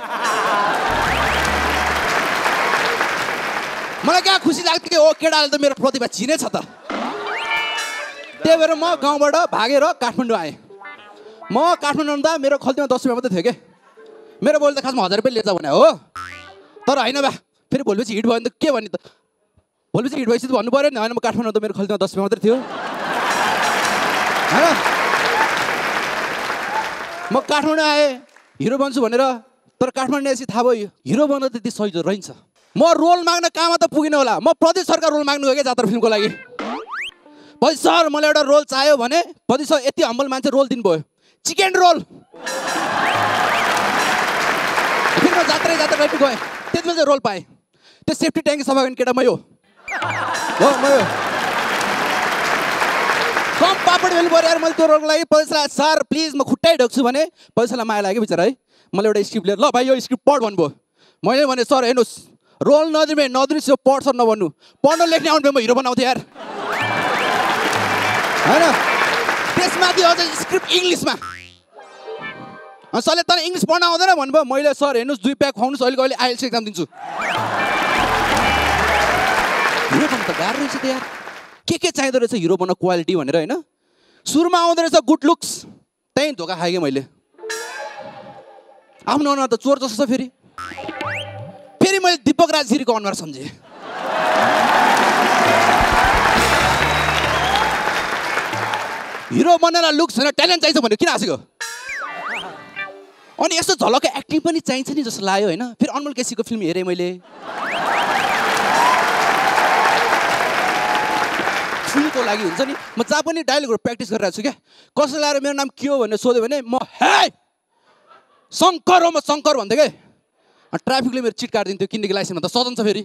मलाई क्या खुसी लाग्थ्यो कि ओ केटाले त मेरो प्रतिभा चिनेछ त त्यही भएर म गाउँबाट भागेर काठमाडौँ आएँ म काठमाडौँ आउँदा मेरो खल्तीमा 10 रुपियाँ मात्रै थियो कि मेरो बोली त खासमा 1000 रुपियाँ लिएछ भने हो तर होइन बा फेरि भोलिपछि हिट भयो भने त के भन्ने त भोलिपछि हिट भएपछि त भन्नु पऱ्यो नि होइन म काठमाडौँ त मेरो खल्तीमा 10 रुपियाँ मात्रै थियो होइन म काठमाडौँ आएँ हिरो बन्छु भनेर तर काठमाडौँ आएपछि थाहा भयो हिरो बन्न त त्यति सही रहन्छ म रोल माग्न कहाँमा त पुगिन होला म प्रदीप सरका रोल माग्नु गएँ क्या जात्रा फिल्मको लागि प्रदीप सर मलाई एउटा रोल चाहियो भने प्रदीप सर यति हम्बल मान्छे रोल दिनुभयो चिकन रोल म जात्रै पनि गएँ त्यति बेला चाहिँ रोल पाएँ त्यो सेफ्टी ट्याङ्की सफा गर्ने केटा मै हो कम पापड भेल्नु पऱ्यो यार मैले त्यो रोलको लागि पैसा सर प्लिज म खुट्टै ढोक्छु भने पैसालाई माया लाग्यो बिचरा है मैले एउटा स्क्रिप्ट लिएर ल भाइ यो स्क्रिप्ट पढ भन्नुभयो मैले भने सर हेर्नुहोस् रोल नदिनुहोस् यो पढ सर नभन्नु पढ्न लेख्ने आउनु म हिरो बनाउँथेँ यार होइन त्यसमाथि अझ स्क्रिप्ट इङ्ग्लिसमा सरले तर इङ्ग्लिस पढ्न आउँदैन भन्नुभयो मैले सर हेर्नुहोस् 2 प्याक खुवाउनुहोस् अहिले आइएल्स एक्जाम दिन्छु हिरो बन्न त गाह्रो रहेछ त यार के चाहिँदो रहेछ हिरो बन्न क्वालिटी भनेर होइन सुरुमा आउँदो रहेछ गुड लुक्स त्यहीँ धोका खाएँ मैले आफ्नो अनुहार त चोर जस्तो छ फेरि मैले दीपक राजगिरीको अनुहार सम्झेँ हिरो बन्नलाई लुक्स होइन ट्यालेन्ट चाहिन्छ भनेर किन हाँसेको अनि यस्तो झलक एक्टिङ पनि चाहिन्छ नि जस्तो लाग्यो होइन फेरि अनमोल केसीको फिल्म हेरेँ मैले फिल्मको लागि हुन्छ नि म जहाँ पनि डायलगहरू प्र्याक्टिस गरिरहेको छु क्या कसैले आएर मेरो नाम के हो भनेर सोध्यो भने म हे शङ्कर हो म शङ्कर भन्थेँ क्या ट्राफिकले मेरो चिट काटिदिन्थ्यो किनकि लाइसेन्समा त सदन छ फेरि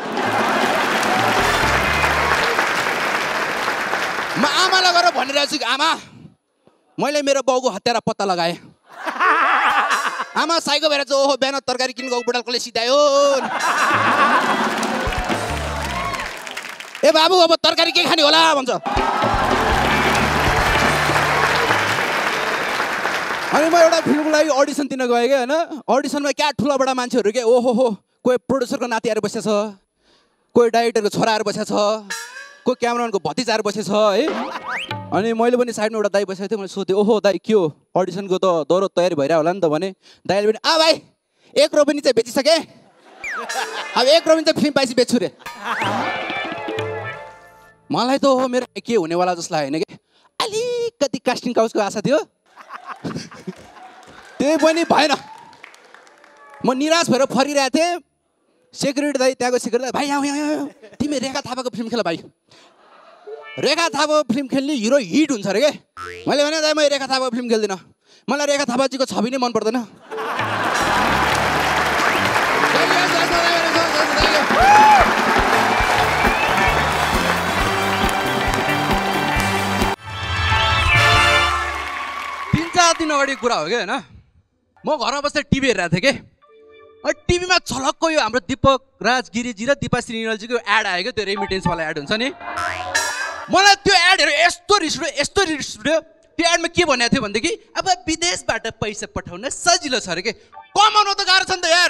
म आमालाई गएर भनिरहेको छु कि आमा मैले मेरो बाउको हत्यारा पत्ता लगाएँ आमा साइको भएर चाहिँ ओहो बिहान तरकारी किन गएको बुढालकोले सिधायो ए बाबु अब तरकारी के खाने होला भन्छ अनि म एउटा फिल्मको लागि अडिसन दिन गएँ क्या होइन अडिसनमा क्या ठुलाबडा मान्छेहरू के ओहो हो कोही प्रोड्युसरको नाति आएर बसेछ कोही डाइरेक्टरको छोरा आएर बसेछ कोही क्यामेराम्यानको भतिजा आएर बसेछ है अनि मैले पनि साइडमा एउटा दाइ बसेको थिएँ मैले सोधेँ ओहो दाइ के हो अडिसनको त दौरो तयारी भइरहेको होला नि त भने दाइले पनि भाइ 1 रोपनी चाहिँ बेचिसकेँ अब 1 रोपनी चाहिँ फिल्म पाइसी बेच्छु रे मलाई त हो मेरो के हुनेवाला जस्तो लाग्यो होइन कि अलिकति कास्टिङ काउचको आशा थियो त्यही पनि भएन म निराश भएर फरिरहेको थिएँ सेक्युरिटी दाइ त्यहाँको सेक्युरिटी दाइ भाइ यहाँ तिमी रेखा थापाको फिल्म खेल भाइ रेखा थापाको फिल्म खेल्ने हिरो हिट हुन्छ अरे के मैले भने दाइ म रेखा थापाको फिल्म खेल्दिनँ मलाई रेखा थापाजीको छवि नै मन पर्दैन दिन अगाडि कुरा हो क्या होइन म घरमा बसेर टिभी हेरिरहेको थिएँ कि टिभीमा झलक्क यो हाम्रो दीपक राजगिरीजी र दिपाश्री निरलजीको एड आयो क्या त्यो रेमिटेन्सवाला एड हुन्छ नि मलाई त्यो एडहरू यस्तो रिस उठ्यो त्यो एडमा के भनेको थियो भनेदेखि अब विदेशबाट पैसा पठाउन सजिलो छ अरे के कमाउनु त गाह्रो छ नि त यार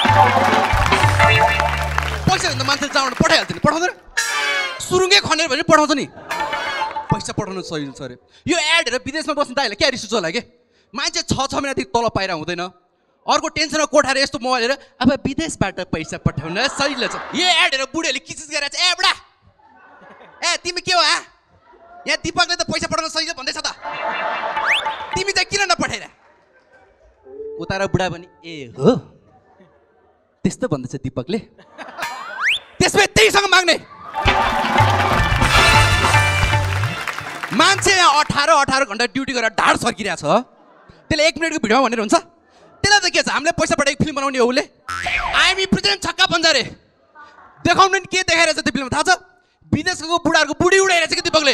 पैसा भन्दा मान्छे चाउन पठाइहाल्छ नि पठाउँदैन सुरुङ्गै खनेर भने पठाउँछ नि पैसा पठाउनु सजिलो छ अरे यो एड हेरेर विदेशमा बस्नु दाइलाई क्या रिस उठ्छ होला के मान्छे 6 महिनादेखि तल पाएर हुँदैन अर्को टेन्सनमा कोठाएर यस्तो मोबाइल हेरेर अब विदेशबाट पैसा पठाउन सजिलो छ यो एड हेरेर बुढीहरूले किसिस गरेर ए बुढा ए तिमी के हो यहाँ दीपकले त पैसा पठाउन सजिलो भन्दैछ त तिमी चाहिँ किन नपठाएर उता र बुढा पनि ए हो त्यस्तो भन्दैछ दीपकले त्यसमा त्यहीसँग माग्ने मान्छे 18 घन्टा ड्युटी गरेर ढाड सर्किरहेछ त्यसले 1 मिनटको भिडियोमा भनेर हुन्छ त्यसलाई त के छ हामीले पैसा पठाएको फिल्म बनाउने हो उसले आइएम प्रेजेन्ट छक्का पन्जारे देखाउनु नि के देखाइरहेछ त्यो फिल्ममा थाहा छ विदेशको बुढाहरूको बुढी उडाइरहेछ कि दीपकले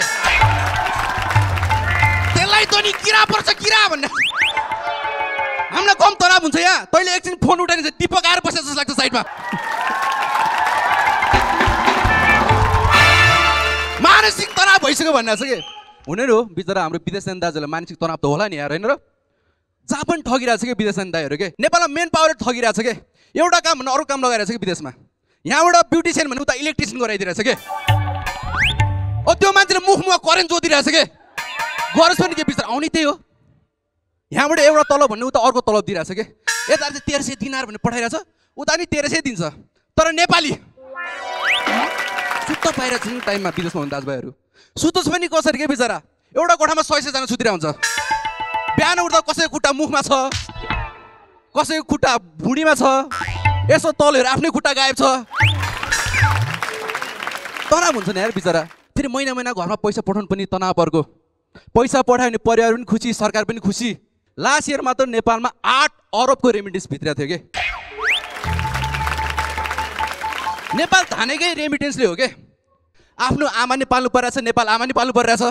त्यसलाई त नि किरा पर्छ किरा भन्ने हामीलाई कम तनाव हुन्छ यहाँ तैँले एकछिन फोन उठाइन्छ दीपक आएर बसेछ जस्तो लाग्छ साइडमा मानसिक तनाव भइसक्यो भन्ने छ कि हुने हो बिचरा हाम्रो विदेश जाने दाजुलाई मानसिक तनाव त होला नि यार होइन र जहाँ पनि ठगिरहेछ कि विदेश जाने दाइहरू के नेपालमा मेन पावर ठगिरहेछ कि एउटा काम भन्दा अरू काम लगाइरहेछ कि विदेशमा यहाँबाट ब्युटिसियन भने उता इलेक्ट्रिसियन गराइदिरहेछ कि त्यो मान्छेले मुखमा करेन्ट जोतिरहेछ कि गरोस् पनि के बिचरा आउने त्यही हो यहाँबाट एउटा तलब भन्ने उता अर्को तलब दिइरहेछ कि यता चाहिँ 1300 दिनार भनेर पठाइरहेछ उता नि 1300 दिन्छ तर नेपाली सुत्त पाइरहेको छ नि टाइममा विदेशमा हुने दाजुभाइहरू सुतोस् पनि कसरी के बिचरा एउटा कोठामा 100 जना सुतिरहेको हुन्छ बिहान उठ्दा कसैको खुट्टा मुखमा छ कसैको खुट्टा भुँडीमा छ यसो तलहरू आफ्नै खुट्टा गायब छ तनाव हुन्छ नि यार बिचरा फेरि महिना घरमा पैसा पठाउनु पनि तनाव पर्को पैसा पठायो भने परिवार पनि खुसी सरकार पनि खुसी लास्ट इयर मात्र नेपालमा 8 अरबको रेमिटेन्स भित्र थियो कि नेपाल धानेकै रेमिटेन्सले हो के आफ्नो आमा नि पाल्नु परिरहेछ नेपाल आमा नि पाल्नु परिरहेछ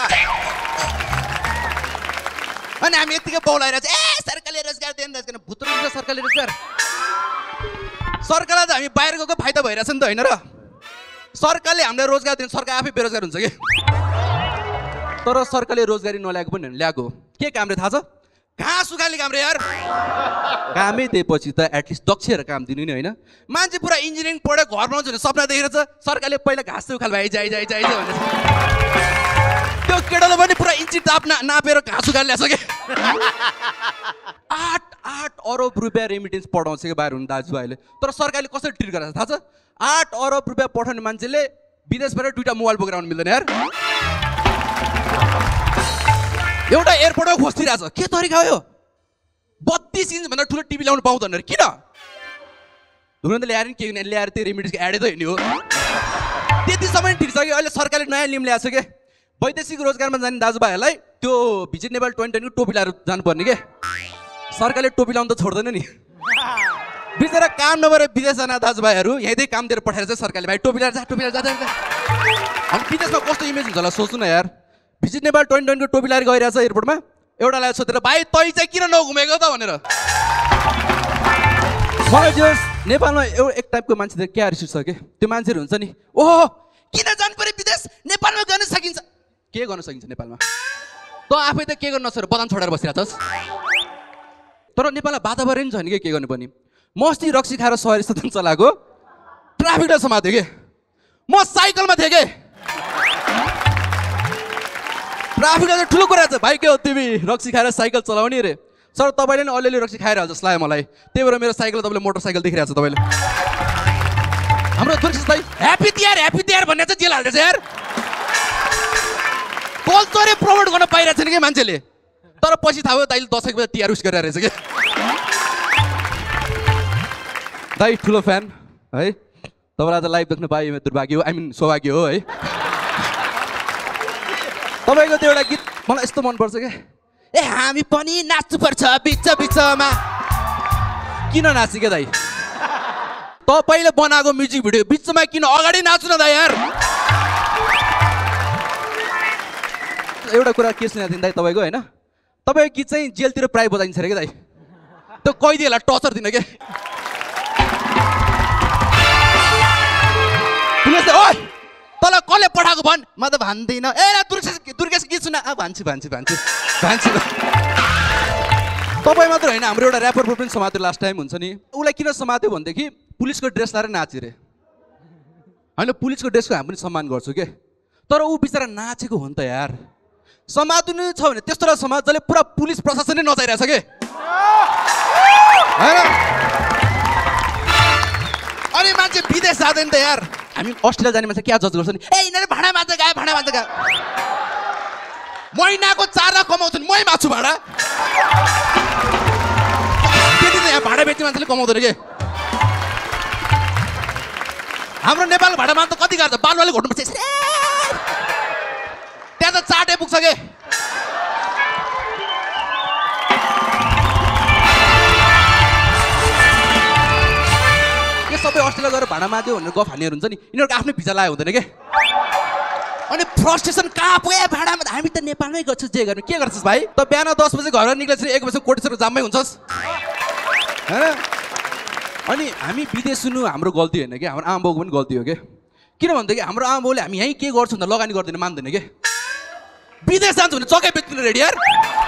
अनि हामी यतिकै बौलाइरहेछ सरकारले रोजगार दिएन भुत्रो दिन्छ सरकारले रोजगार सरकारलाई त हामी बाहिर गएको फाइदा भइरहेछ नि त होइन र सरकारले हामीलाई रोजगार दिन्छ सरकार आफै बेरोजगार हुन्छ कि तर सरकारले रोजगारी नल्याएको पनि ल्याएको के कामले थाहा छ घाँस उखाल्ने काम रे यार कामै दिएपछि त एटलिस्ट दक्ष काम दिनु नि होइन मान्छे पुरा इन्जिनियरिङ पढेर घर बनाउँछ भने सपना देखेर छ सरकारले पहिला घाँस चाहिँ उखाल भाइ जाइ भने त्यो केटाले पनि पुरा इन्ची नापेर घाँस उखाल ल्याएको छ कि 8 अरब रुपियाँ रेमिटेन्स पठाउँछ कि बाहिर हुनु दाजुभाइले तर सरकारले कसरी ट्रिट गरेछ थाहा छ 8 अरब रुपियाँ पठाउने मान्छेले विदेशबाट 2टा मोबाइल बोकेर आउनु मिल्दैन यार एउटा एयरपोर्टमा खोजिरहेछ के तरिका हो यो 32 इन्च भन्दा ठुलो टिभी ल्याउनु पाउँदैन किन हुन त ल्याएर के ल्याएर त्यो रेमिटेन्सको एडै त हिँड्ने हो त्यतिसम्म ठिक छ कि अहिले सरकारले नयाँ नियम ल्याएको छ कि वैदेशिक रोजगारमा जाने दाजुभाइहरूलाई त्यो भिजिट नेपाल 2020 टोपी लाएर जानुपर्ने के सरकारले टोपी लाउनु त छोड्दैन नि बिचरा काम नभएर विदेश जाने दाजुभाइहरू यहीँदै काम दिएर पठाएर चाहिँ सरकारले भाइ टोपी लाएर जा अनि विदेशमा कस्तो इमेज हुन्छ होला सोच्नु न यार भिजिट नेपाल 2020 को टोपी लाएर गइरहेछ एयरपोर्टमा एउटालाई सोधेर भाइ तै चाहिँ किन नघुमेको त भनेर मलाई जो नेपालमा एक टाइपको मान्छे देखेर क्या रिस उठ्छ के त्यो मान्छेहरू हुन्छ नि ओहो किन जानु पर्यो विदेश नेपालमा गर्न सकिन्छ के गर्न सकिन्छ नेपालमा त आफै त के गर्न नसकेर बदाम छोडेर बसिरहेछस् तर नेपालमा वातावरण छैन के गर्नु पर्ने मस्ती रक्सी खाएर सहर स्टेसन चलाएको ट्राफिकलाई समात्यो के म साइकलमा थिएँ के ट्राफिकलाई त ठुलो कुरा छ भाइ के हो तिमी रक्सी खाएर साइकल चलाउने रे सर तपाईँले नि अलिअलि रक्सी खाइरहेको जस्तो लाग्यो मलाई त्यही भएर मेरो साइकल तपाईँले मोटरसाइकल देखिरहेको छ तपाईँले हाम्रो दुर्गेश दाइ ह्याप्पी तिहार भन्ने चाहिँ जेल हाल्दैछ यार कल्चरै प्रमोट गर्न पाइरहेको छैन कि मान्छेले तर पछि थाहा भयो दाइले दसैँको बेला तिहार उस गरेर रहेछ कि दाइ ठुलो फ्यान है तपाईँलाई त लाइभ देख्नु पायो दुर्भाग्य हो सौभाग्य हो है तपाईँको त्यो एउटा गीत मलाई यस्तो मनपर्छ क्या हामी पनि नाच्नु पर्छ बिचमा किन नाच्ने क्या दाइ तपाईँले बनाएको म्युजिक भिडियो बिचमा किन अगाडि नाच्नु न दाइ यार एउटा कुरा के सुनेको थिएँ दाइ तपाईँको होइन तपाईँको गीत चाहिँ जेलतिर प्राय बजाइन्छ अरे क्या दाइ त्यो कैदीहरूलाई टर्चर दिन के तँलाई कसले पठाएको भन् म त भन्दिनँ दुर्गेश गीत सुना भन्छु तपाईँ मात्र होइन हाम्रो एउटा ऱ्यापरको पनि समात्यो लास्ट टाइम हुन्छ नि उसलाई किन समात्यो भनेदेखि पुलिसको ड्रेस लाएर नाच्यो रे होइन पुलिसको ड्रेसको हामी पनि सम्मान गर्छौँ के तर ऊ बिचरा नाचेको हो नि त यार समात्नु छ भने त्यस्तो समाज जसले पुरा पुलिस प्रशासन नै नचाइरहेछ के अनि मान्छे विदेश जाँदैन त यार हामी अस्ट्रेलिया जाने मान्छे क्या जज गर्छ नि यिनीहरू भाडा माझ गए महिनाको 4 लाख कमाउँछन् मै माछु भाडा त्यति त यहाँ भाडा बेच्ने मान्छेले कमाउँदैन के हाम्रो नेपाल भाडा मान त कति गाह्रो छ बालुवाले घोट्नुपर्छ त्यहाँ त चाटै पुग्छ के सबै अस्ट्रेलिया गएर भाडा माग्यो भनेर गफ हान्नेहरू हुन्छ नि यिनीहरूको आफ्नै भिजा लगायो हुँदैन के अनि फ्रस्ट्रेसन कहाँ पुगे भाडामा हामी त नेपालमै गर्छौँ जे गर्नु के गर्छस् भाइ त बिहान 10 बजे घर निक्लेछ 1 बजे कोटेश्वरको जाममै हुन्छस् हैन अनि हामी विदेश सुन्नु हाम्रो गल्ती होइन कि हाम्रो आमा बाउको पनि गल्ती हो के किन भन्दाखेरि हाम्रो आमा बाउले हामी यहीँ के गर्छौँ त लगानी गर्दैन मान्दैन के विदेश जान्छ भने जग्गा बेच्नु रेडी यार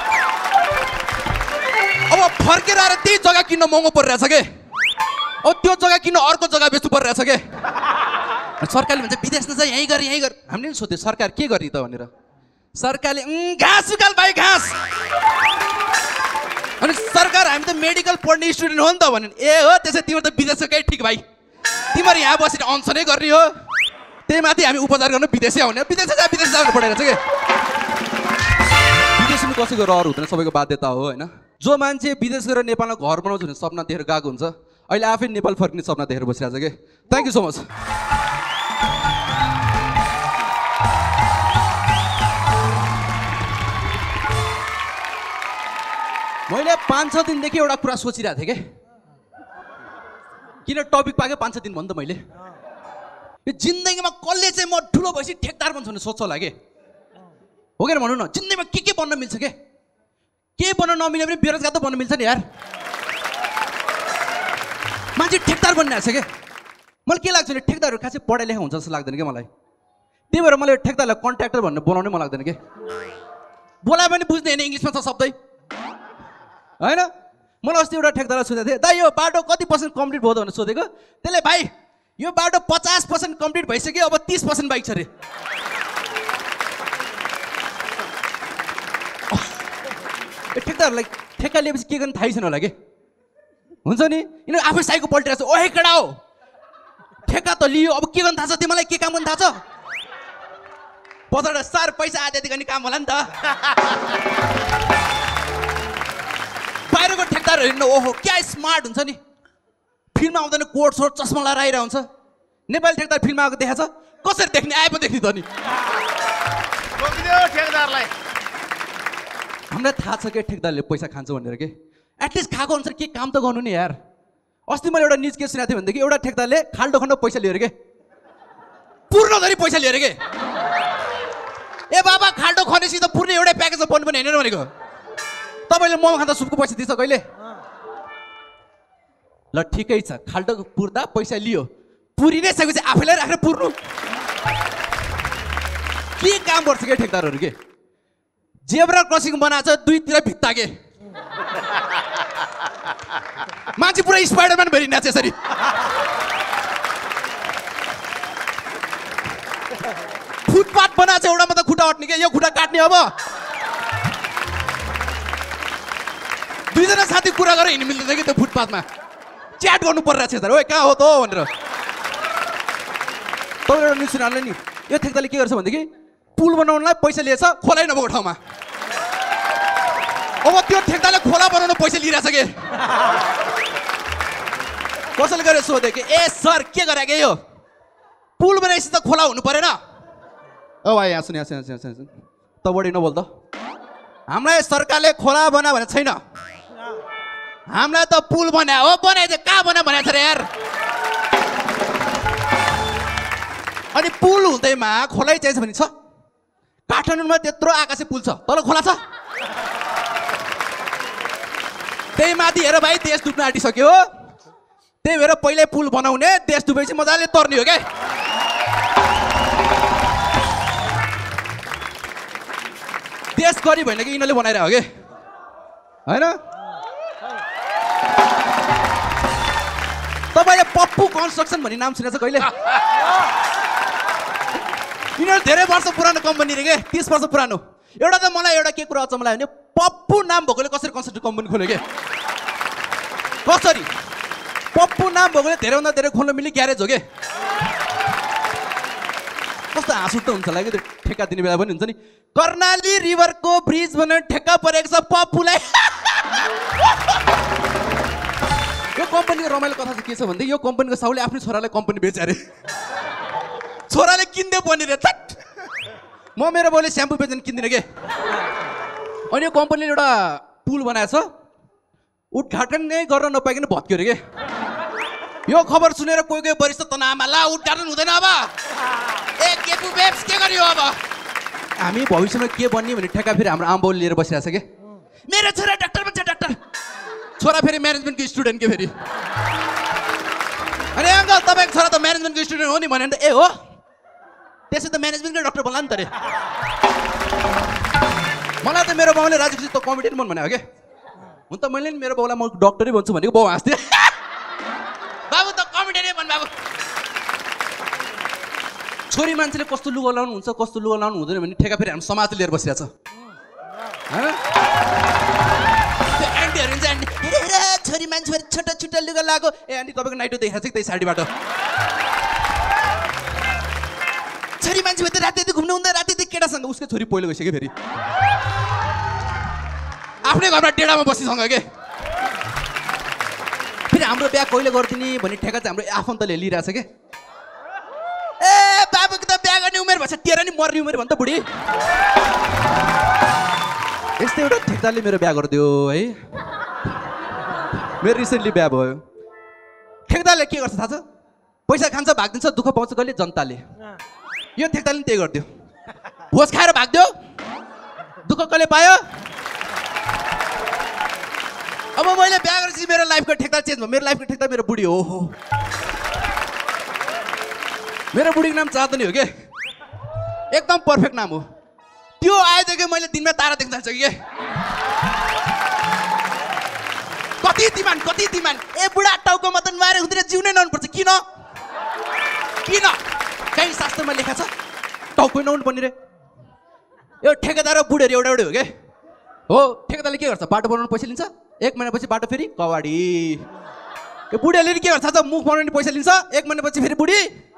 अब फर्केर आएर त्यही जग्गा किन्न महँगो परिरहेछ के अब त्यो जग्गा किन अर्को जग्गा बेच्नु परिरहेछ के सरकारले भन्छ विदेश नजा यहीँ गर हामीले नि सोध्यो सरकार के गर्ने त भनेर सरकारले घाँस उकाल भाइ घाँस अनि सरकार हामी त मेडिकल पढ्ने स्टुडेन्ट हो नि त भने ए हो त्यसै तिम्रो त विदेशकै ठिक भाइ तिमीहरू यहाँ बसेर अनसनै गर्ने हो त्यही माथि हामी उपचार गर्न विदेशै आउने विदेश जानु परेर चाहिँ के विदेश कसैको रहर हुँदैन सबैको बाध्यता हो होइन जो मान्छे विदेश गएर नेपालमा घर बनाउँछ भने सपना देखेर गएको हुन्छ अहिले आफै नेपाल फर्किने सपना देखेर बसिरहेछ के थ्याङ्क यू सो मच मैले 5-6 दिनदेखि एउटा कुरा सोचिरहेको थिएँ के किन टपिक पाएँ 5-6 दिन भन्दा मैले यो जिन्दगीमा कसले चाहिँ म ठुलो भएपछि ठेकदार बन्छु भने सोच्छ होला के हो कि भनौँ न जिन्दगीमा के बन्न मिल्छ के बन्न नमिल्यो भने बेरोजगार त बन्न मिल्छ नि यार मान्छे ठेकदार बन्ने आएको छ क्या मलाई के लाग्छ भने ठेकदारहरू खासै पढाइ लेखा हुन्छ जस्तो लाग्दैन क्या मलाई त्यही भएर मलाई ठेकदारलाई कन्ट्र्याक्टर भनेर बोलाउनै मन लाग्दैन कि बोलायो भने बुझ्ने होइन इङ्ग्लिसमा छ शब्दै होइन मलाई अस्ति एउटा ठेकदारलाई सोधेको थिएँ दाइ यो बाटो कति % कम्प्लिट भयो भनेर सोधेको त्यसले भाइ यो बाटो 50% कम्प्लिट भइसक्यो अब 30% बाइक छ अरे ठेकदारहरूलाई ठेक्का लिएपछि के गर्ने थाहै छैन होला कि हुन्छ नि यिनीहरू आफै साइको पल्टिरहेको छ ओहे केटा हो ठेक्का त लियो अब के गर्नु थाहा छ तिमीलाई के काम गर्नु थाहा छ बजारबाट सार पैसा आदि गर्ने काम होला नि त बाहिरको ठेकदारहरू हेर्नु ओहो क्या स्मार्ट हुन्छ नि फिल्ममा आउँदैन कोट सोट चस्मा लगाएर आइरहेको हुन्छ नेपाली ठेकदार फिल्ममा आएको देखाएको छ कसरी देख्ने आए पो देख्ने त नि
ठेकदारलाई
हामीलाई थाहा छ कि ठेकदारले पैसा खान्छ भनेर के एटलिस्ट खाएको अनुसार के काम त गर्नु नि यार अस्ति मैले एउटा न्युज के सुनेको थिएँ भनेदेखि एउटा ठेकदारले खाल्डो खण्ड पैसा लिएर के पूर्णधरि पैसा लिएर के ए बाबा खाल्डो खनेपछि त पूर्ण एउटै प्याकेजमा बन्नु पनि होइन भनेको तपाईँले मोमो खाँदा सुपको पैसा दिन्छ कहिले ल ठिकै छ खाल्डो पुर्दा पैसा लियो पुरि नै सकेपछि आफैलाई राखेर पुर्नु के काम गर्छ के ठेकदारहरू के जेब्रा क्रसिङ बनाएको छ दुईतिर भित्ता के मान्छे पुरा स्पाइडरम्यान भरि नाच्छ यसरी फुटपाथ बनाएको छ एउटा मात्र खुट्टा अट्ने के यो खुट्टा काट्ने अब दुईजना साथी कुरा गरेर हिँड्नु मिल्दैन कि त्यो फुटपाथमा च्याट गर्नु परिरहेको छ ओए कहाँ हो त भनेर तपाईँ एउटा न्युज सुनाले नि यो ठेकदारले के गर्छ भनेदेखि पुल बनाउनलाई पैसा लिएछ खोलै नभएको ठाउँमा अब त्यो ठेकदारले खोला बनाउन पैसा लिइरहेछ कि कसैले गरेर सोधे कि ए सर के गरे के यो पुल बनाएपछि त खोला हुनु परेन ओ भाइ यहाँ सुन त बढी नबोल त हामीलाई सरकारले खोला बना भने छैन हामीलाई त पुल बनायो हो बनाए चाहिँ कहाँ बना भनेको छ रे यार अनि पुल हुँदैमा खोलै चाहिन्छ भने छ काठमाडौँमा त्यत्रो आकाशे पुल छ तल खोला छ त्यही माथि हेर भाइ देश डुब्न आँटिसक्यो त्यही भएर पहिल्यै पुल बनाउने देश डुबेपछि मजाले तर्ने हो क्या देश गरिब होइन कि यिनीहरूले बनाइरहेको हो कि होइन तपाईँले पप्पू कन्स्ट्रक्सन भन्ने नाम सुनेको छ कहिले यिनीहरू धेरै वर्ष पुरानो कम्पनी रे के 30 वर्ष पुरानो एउटा त मलाई एउटा के कुरा अचम्म लाग्यो भने पप्पू नाम भएकोले कसरी कन्स्ट्रक्सन कम्पनी खोल्यो के कसरी पप्पू नाम भएकोले धेरैभन्दा धेरै खोल्न मिल्ने ग्यारेज हो के कस्तो हाँस उठ्दो हुन्छ होला कि त्यो ठेक्का दिने बेला पनि हुन्छ नि कर्णाली रिभरको ब्रिज भनेर ठेक्का परेको छ पप्पूलाई यो कम्पनीको रमाइलो कथा चाहिँ के छ भन्दै यो कम्पनीको साउले आफ्नो छोरालाई कम्पनी बेचे अरे छोराले किन्दै पर्ने रे म मेरो बाउले स्याम्पू बेच्न किन्दिनँ के अनि यो कम्पनीले एउटा पुल बनाएको छ उद्घाटन नै गर्न नपाइकन भत्क्यो अरे के यो खबर सुनेर कोही कोही वरिष्ठ तनावमा ला उद्घाटन हुँदैन अब ए केपु बेब्स के गर्यो अब हामी भविष्यमा के बन्ने भने ठेक्का फेरि हाम्रो आमाबाउले लिएर बसिरहेछ के मेरो छोरा डाक्टर बन्छ डाक्टर छोरा फेरि म्यानेजमेन्टको स्टुडेन्ट के फेरि अरे अङ्कल तपाईँको छोरा त म्यानेजमेन्टको स्टुडेन्ट हो नि भने त ए हो त्यसै त म्यानेजमेन्टकै डक्टर बन्ला नि त रे मलाई त मेरो बाउले राजु त कमेडियन बन भनेको के हुन त मैले नि मेरो बाउलाई म डक्टरै भन्छु भनेको बाउ हाँस्थ्यो बाबु त कमेडियनै बन बाबु छोरी मान्छेले कस्तो लुगा लाउनु हुन्छ कस्तो लुगा लाउनु हुँदैन भने ठेका फेरि हाम्रो समाजले लिएर बसिरहेछ त्यो आन्टीहरू हुन्छ आन्टी छोरी मान्छे फेरि छोटा छोटा लुगा लगाएको ए आन्टी तपाईँको नाइटो देखाएको छ कि त्यही साडीबाट छोरी मान्छे फेरि राति घुम्नु हुँदा राति केटासँग उसको छोरी पहिलो गइसक्यो फेरि आफ्नै घरमा डेढामा बसीसँग के फेरि हाम्रो बिहा कहिले गरिदिने भन्ने ठेका चाहिँ हाम्रो आफन्तले लिइरहेछ के ए बाबुको त बिहा गर्ने उमेर भएछ तेरो नि मर्ने उमेर भन्छ बुढी यस्तै एउटा ठेकदारले मेरो बिहा गरिदियो है मेरो रिसेन्टली बिहा भयो ठेकदारले के गर्छ थाहा छ पैसा खान्छ भागिदिन्छ दुःख पाउँछ कहिले जनताले यो ठेक्दारले पनि त्यही गरिदियो भोज खाएर भाग्दियो दुःख कसले पायो अब मैले बिहा गरेपछि मेरो लाइफको ठेक्दार चेन्ज भयो मेरो लाइफको ठेक्दार मेरो बुढी हो मेरो बुढीको नाम चाँदनी हो के एकदम पर्फेक्ट नाम हो त्यो आएदेखि मैले दिनमा तारा देख्न थाल्छु कि कति दिमान ए बुढा टाउको मदन मारे हुँदैन जिउनै नहुनुपर्छ किन कहीँ शास्त्रमा लेखा छ टाउको नहुनु पर्ने रे यो ठेकेदार र बुढेहरू एउटै हो के हो ठेकेदारले के गर्छ बाटो बनाउनु पैसा लिन्छ 1 महिनापछि बाटो फेरि कवाडी यो बुढेहरूले के गर्छ मुख बनाउने पैसा लिन्छ 1 महिनापछि फेरि बुढी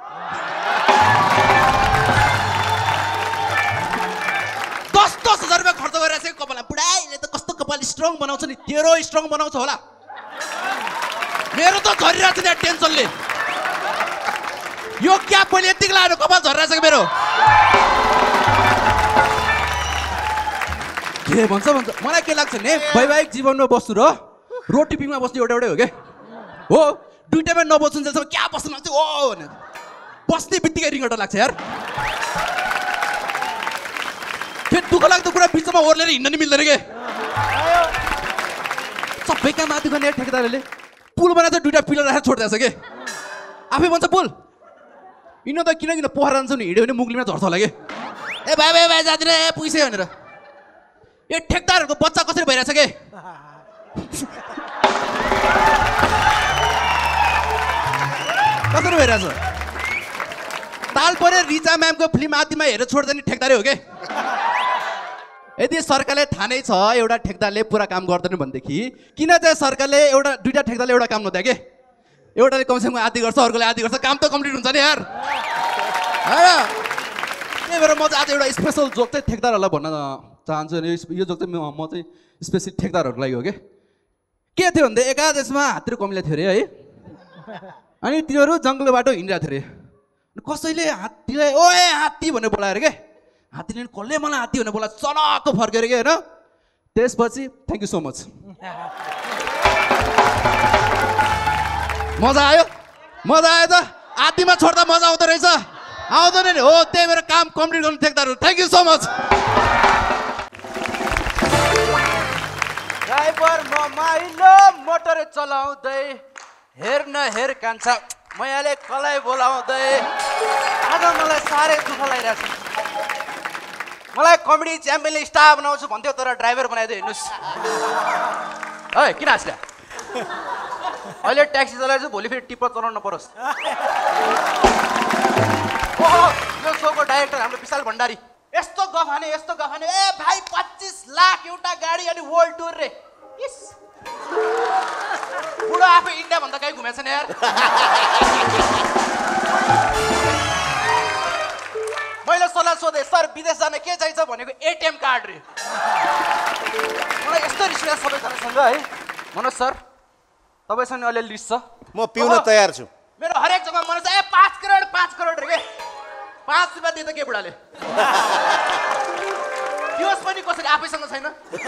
10,000 रुपियाँ खर्च गरेर चाहिँ कपाललाई बुढाइले त कस्तो कपाल स्ट्रङ बनाउँछ नि तेरो स्ट्रङ बनाउँछ होला मेरो त झरिरहेको छ नि टेन्सनले यो क्या पहिले यतिको लाएर कपाल झरिरहेछ कि मेरो के भन्छ मलाई के लाग्छ नि वैवाहिक जीवनमा बस्नु र रोटी पिङमा बस्नु एउटै हो के हो दुईटैमा नबस्नुन्जेलसम्म क्या बस्नु लाग्छ ओ भने बस्ने बित्तिकै रिङ्गटो लाग्छ यार फेरि दुःख लाग्दो कुरा बिचमा ओर्लेर हिँड्न नि मिल्दैन के सबै काम आदि गर्ने ठेकेदारहरूले पुल बनाएर दुईटा पिलर राखेर छोडिदिएछ के आफै भन्छ पुल यिनीहरू त किन पोखरा जान्छ नि हिँड्यो भने मुग्लीमा झर्छ होला के ए भाइ जाँदैन ए पुगिसक्यो भनेर यो ठेकदारहरूको बच्चा कसरी भइरहेछ के कसरी भइरहेछ ताल परे रिचा म्यामको फिल्म आदिमा हेरेर छोड्दैन ठेकदारै हो के यदि सरकारले थाहा नै छ एउटा ठेकदारले पुरा काम गर्दैन भनेदेखि किन चाहिँ सरकारले दुईटा ठेकदारले एउटा काम नदियो के एउटाले कमसेकम आदि गर्छ अर्कोले आदि गर्छ काम त कम्प्लिट हुन्छ नि यार त्यही भएर म चाहिँ आज एउटा स्पेसल जोक चाहिँ ठेकदारहरूलाई भन्न चाहन्छु अनि यो जोक चाहिँ म चाहिँ स्पेसिफिक ठेकदारहरूको लागि हो के थियो भन्दा एकादेशमा हात्ती र कमिला थियो अरे है अनि तिनीहरू जङ्गलको बाटो हिँडिरहेको थियो अरे कसैले हात्तीलाई ओए हात्ती भनेर बोलाएर के हात्तीले कसले मलाई हात्ती भनेर बोला चनक्क फर्क्यो अरे के होइन त्यसपछि थ्याङ्क यू सो मच मजा आयो त आदीमा छोड्दा मजा आउँदो रहेछ आउँदैन नि हो त्यही भएर काम कम्प्लिट गर्नु ठेकदारहरू thank you so much
driver म माइलो मोटर चलाउँदै हेर कान्छा मैयाले कसलाई बोलाउँदै आज मलाई साह्रै दुःख लागिरहेको छ मलाई कमेडी च्याम्पियनले स्टार बनाउँछु भन्थ्यो तर ड्राइभर बनाइदियो हेर्नुहोस् है किन हाँस्दा अहिले ट्याक्सी चलाएछु भोलि फेरि टिप्पर चलाउनु नपरोस् यो सोको डाइरेक्टर हाम्रो विशाल भण्डारी यस्तो गफाने ए भाइ 25 लाख एउटा गाडी अनि वर्ल्ड टुर रे बुढो आफै इन्डिया भन्दा कहीँ घुमेको छैन यार मैले सल्लाह सोधेँ सर विदेश जान के चाहिन्छ भनेको एटिएम कार्ड रे मलाई यस्तो रिस उठ्यो सबैजनासँग है मनोज सर तपाईँसँग अलिअलि रिस छ
म पिउन तयार छु
मेरो हरेक जग्गा मनोज 5 करोड रे के 5 रुपियाँ दिए त के बुढाले दियोस् पनि कसरी आफैसँग छैन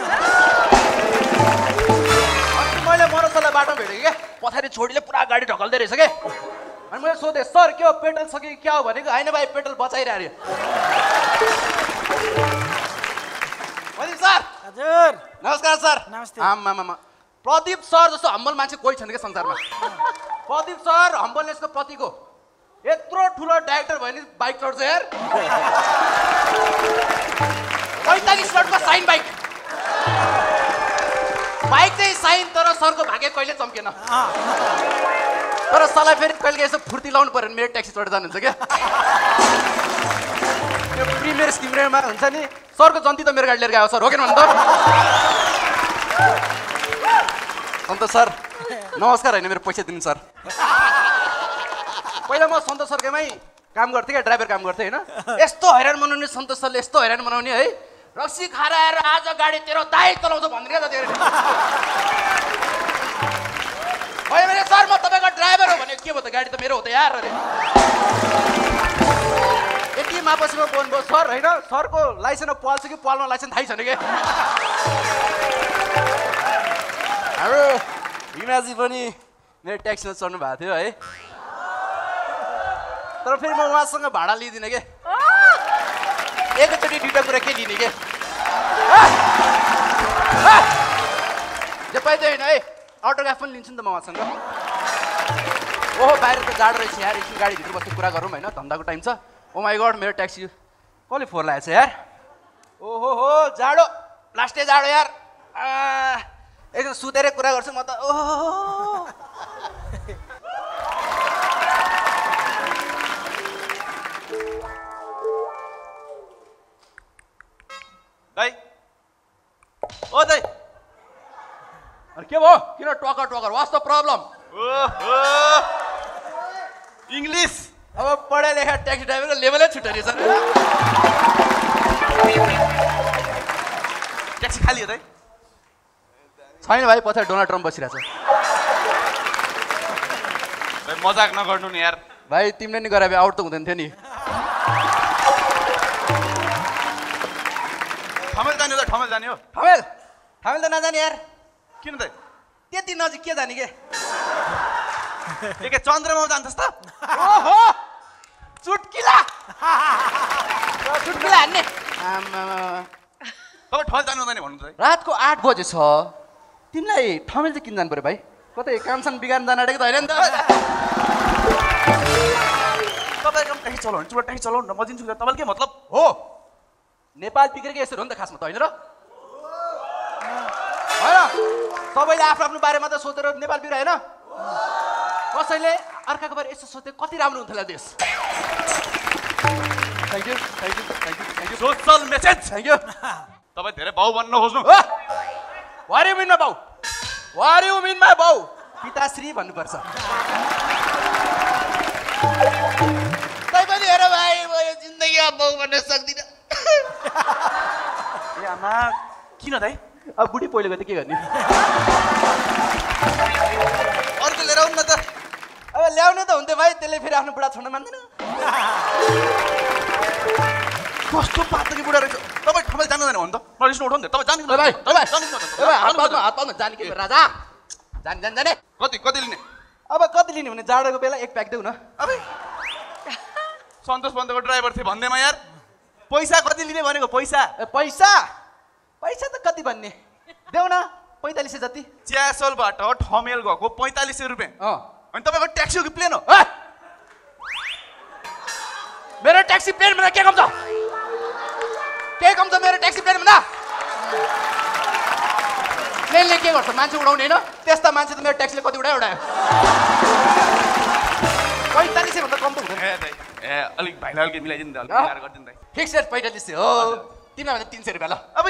अनि मैले मनोजलाई बाटो भेटेँ क्या पछाडि छोडीले पुरा गाडी ढकल्दै रहेछ के अनि मैले सोधेँ सर के हो पेट्रोल सक्यो कि क्या हो भनेको होइन भाइ पेट्रोल बचाइरह्यो अरे सर
हजुर
नमस्कार सर
नमस्ते
आमा प्रदीप सर जस्तो हम्बल मान्छे कोही छैन क्या संसारमा प्रदीप सर हम्बलनेसको प्रतीक हो यत्रो ठुलो डाइरेक्टर भयो नि बाइक चढ्छ यार 45 मिनटको साइन बाइक चाहिँ साइन तर सरको भाग्य कहिले चम्केन तर सरलाई फेरि कहिले यसो फुर्ती लाउनु पऱ्यो भने मेरो ट्याक्सी चढेर जानुहुन्छ क्या यो प्रिमियर स्किममा हुन्छ नि सरको जन्ती त मेरो गाडी लिएर गयो सर हो कि भन्नु त सन्तोष सर नमस्कार होइन मेरो पैसा दिनु सर पहिला म सन्तोष सरकैमै काम गर्थेँ क्या ड्राइभर काम गर्थेँ होइन यस्तो हैरान बनाउने सन्तोष सरले यस्तो हैरान बनाउने है रक्सी खाएर आएर आज गाडी तेरो दाइ चलाउँछ भन्दिनँ त तेरो मैले भने सर म तपाईँको ड्राइभर हो भने के भयो त गाडी त मेरो हो त यार अरे यति मापसीमा बोल्नुभयो सर होइन सरको लाइसेन्स पाल्छ कि पाल्न लाइसेन्स थाहै छैन क्या हाम्रो हिमाजी पनि मेरो ट्याक्सीमा चढ्नु भएको थियो है तर फेरि म उहाँसँग भाडा लिदिनँ के एकैचोटि दुईटा कुरा के लिने के जे पाइ होइन है अटोग्राफ पनि लिन्छु नि त म उहाँसँग ओहो बाहिर त जाडो रहेछ यार एकछिन गाडीभित्र बसेर कुरा गरौँ होइन धन्दाको टाइम छ ओ माई गड मेरो ट्याक्सी कसले फोहोर लागेको छ यार ओहो हो जाडो लास्टै जाडो यार एकदम सुतेरै कुरा गर्छु म त ओहो दाइ ओ दाइ अरे के भयो किन टकर टकर वाट्स द प्रब्लम
इङ्ग्लिस
अब पढाइ लेखा ट्याक्सी ड्राइभरको लेभलै छुट्टै रहेछ
ट्याक्सी खाली हो दाइ
छैन भाइ पछाडि डोनाल्ड ट्रम्प बसिरहेको छ
भाइ मजाक नगर्नु नि यार
भाइ तिमीले नि गरे भए आउट त हुँदैन थियो नि
ठमेल जाने हो त ठमेल जाने हो
ठमेल ठमेल त नजाने यार
किन त
त्यति नजिक के जाने के
के चन्द्रमामा जान्छस् त
ओहो चुटकिला चुटकिला हान्ने
तपाईँ ठमेल जानु हुँदैन भन्नु त
रातको 8 बजे छ तिमीलाई ठमेल चाहिँ किन जानु पर्यो भाइ कतै कामसान बिगार्न जान आँटेको त होइन नि त
तपाईँ एकदम ट्याक्सी चलाउनु चुरा ट्याक्सी चलाउनु न म दिन्छु तपाईँले के मतलब
हो नेपाल बिग्रेको यसरी हो नि त खासमा त होइन र होइन सबैले आफ्नो आफ्नो बारेमा त सोचेर नेपाल बिग्रे होइन कसैले अर्काको बारे यसो सोचे कति राम्रो हुन्थ्यो होला देश thank you thank you thank you thank you
social message
thank you
तपाईँ धेरै भाउ भन्न खोज्नु
वाट यु मिन माई बाउ वाट यु मिन माई बाउ पिताश्री भन्नुपर्छ तै पनि हेर भाइ म यो जिन्दगीमा बाउ भन्न सक्दिनँ
ए आमा किन दाइ
अब बुढी पहिलो गयो त के गर्ने
अर्को लिएर आउनु न त
अब ल्याउने त हुन्थ्यो भाइ त्यसले फेरि आफ्नो बुढा छोड्न मान्दैन
कस्तो पातकी बुढा रहेछ तपाईँ ठमेल जानुहुँदैन भन्नु त मलाई रिस उठाउनु तपाईँ जानु
भाइ हात पाउनु जाने के राजा जाने जाने जाने
कति लिने
अब कति लिने भने जाडोको बेला एक प्याक देऊ न
अब सन्तोष पन्तको ड्राइभर थिए भन्दैमा यार पैसा कति लिने भनेको पैसा
पैसा पैसा त कति भन्ने देऊ न 4500 जति
च्यासलबाट ठमेल गएको 4500 रुपियाँ अनि तपाईँको ट्याक्सी हो कि प्लेन हो
मेरो ट्याक्सी प्लेन भन्दा के कम छ मेरो ट्याक्सी प्लेन भन्दा प्लेनले के गर्छ मान्छे उडाउने होइन त्यस्ता मान्छे त मेरो ट्याक्सीले कति उडायो 4500 भन्दा कम त हुँदैन
ए अलिक भाइलाई अलिक मिलाइदिनु त अलिक मिलाएर गरिदिनु त
फिक्स रेट 4500 हो तिमीलाई भन्दा 300 रुपियाँ ल
अब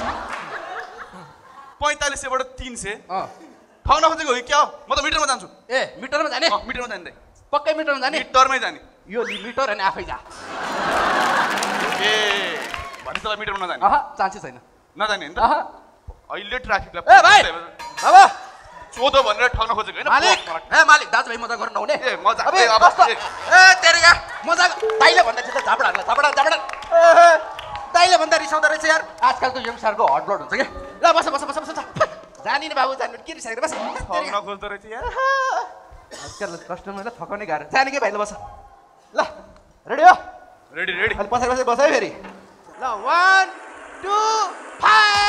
4500 बाट 300 ठग्न खोजेको हो कि क्या हो म त मिटरमा जान्छु
ए मिटरमा जाने
मिटरमा जाने दाइ
पक्कै मिटरमा जाने
मिटरमै जाने
यो मिटर अनि आफै जा
ए भने तपाईँ मिटरमा नजाने
चान्सै छैन
नजाने नि त अहिले ट्राफिकलाई
ए भाइ बाबा
14 भनेर ठग्न खोजेको हैन
मालिक ए मालिक दाजुभाइ मजा गर्न नहुने
ए मजा
अब ए तेरेगा मजा दाइले भन्दा चाहिँ झापडा झापडा दाइले भन्दा रिसाउँदो रहेछ यार आजकलको यङस्टरको हट ब्लड हुन्छ के ल बस जानी नि बाबु जानु के रिसाएर बस
ठग्न खोज्दो रहेछ यार
आजकल कस्टमरलाई थकाउने गाह्रो जाने के भाइ ल बस ल रेडी हो
रेडी
अलि पछाडि बस है फेरि ल 1 2 5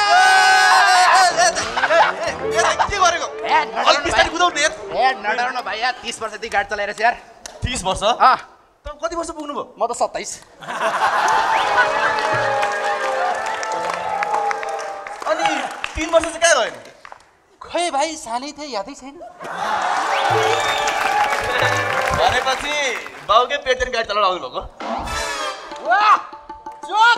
के गरेको अलि बिस्तारै कुदाउनु यार
ए नडराउनु भाइ यार 30 वर्षदेखि गाडी चलाइरहेछ यार
30 वर्ष तपाईँ कति वर्ष पुग्नु भयो
म त 27
अनि 3 वर्ष चाहिँ कहाँ गयो
खै भाइ सानै थिए यादै छैन
भनेपछि बाउकै पेटन गाडी चलाउन आउनु भएको
वाह चोक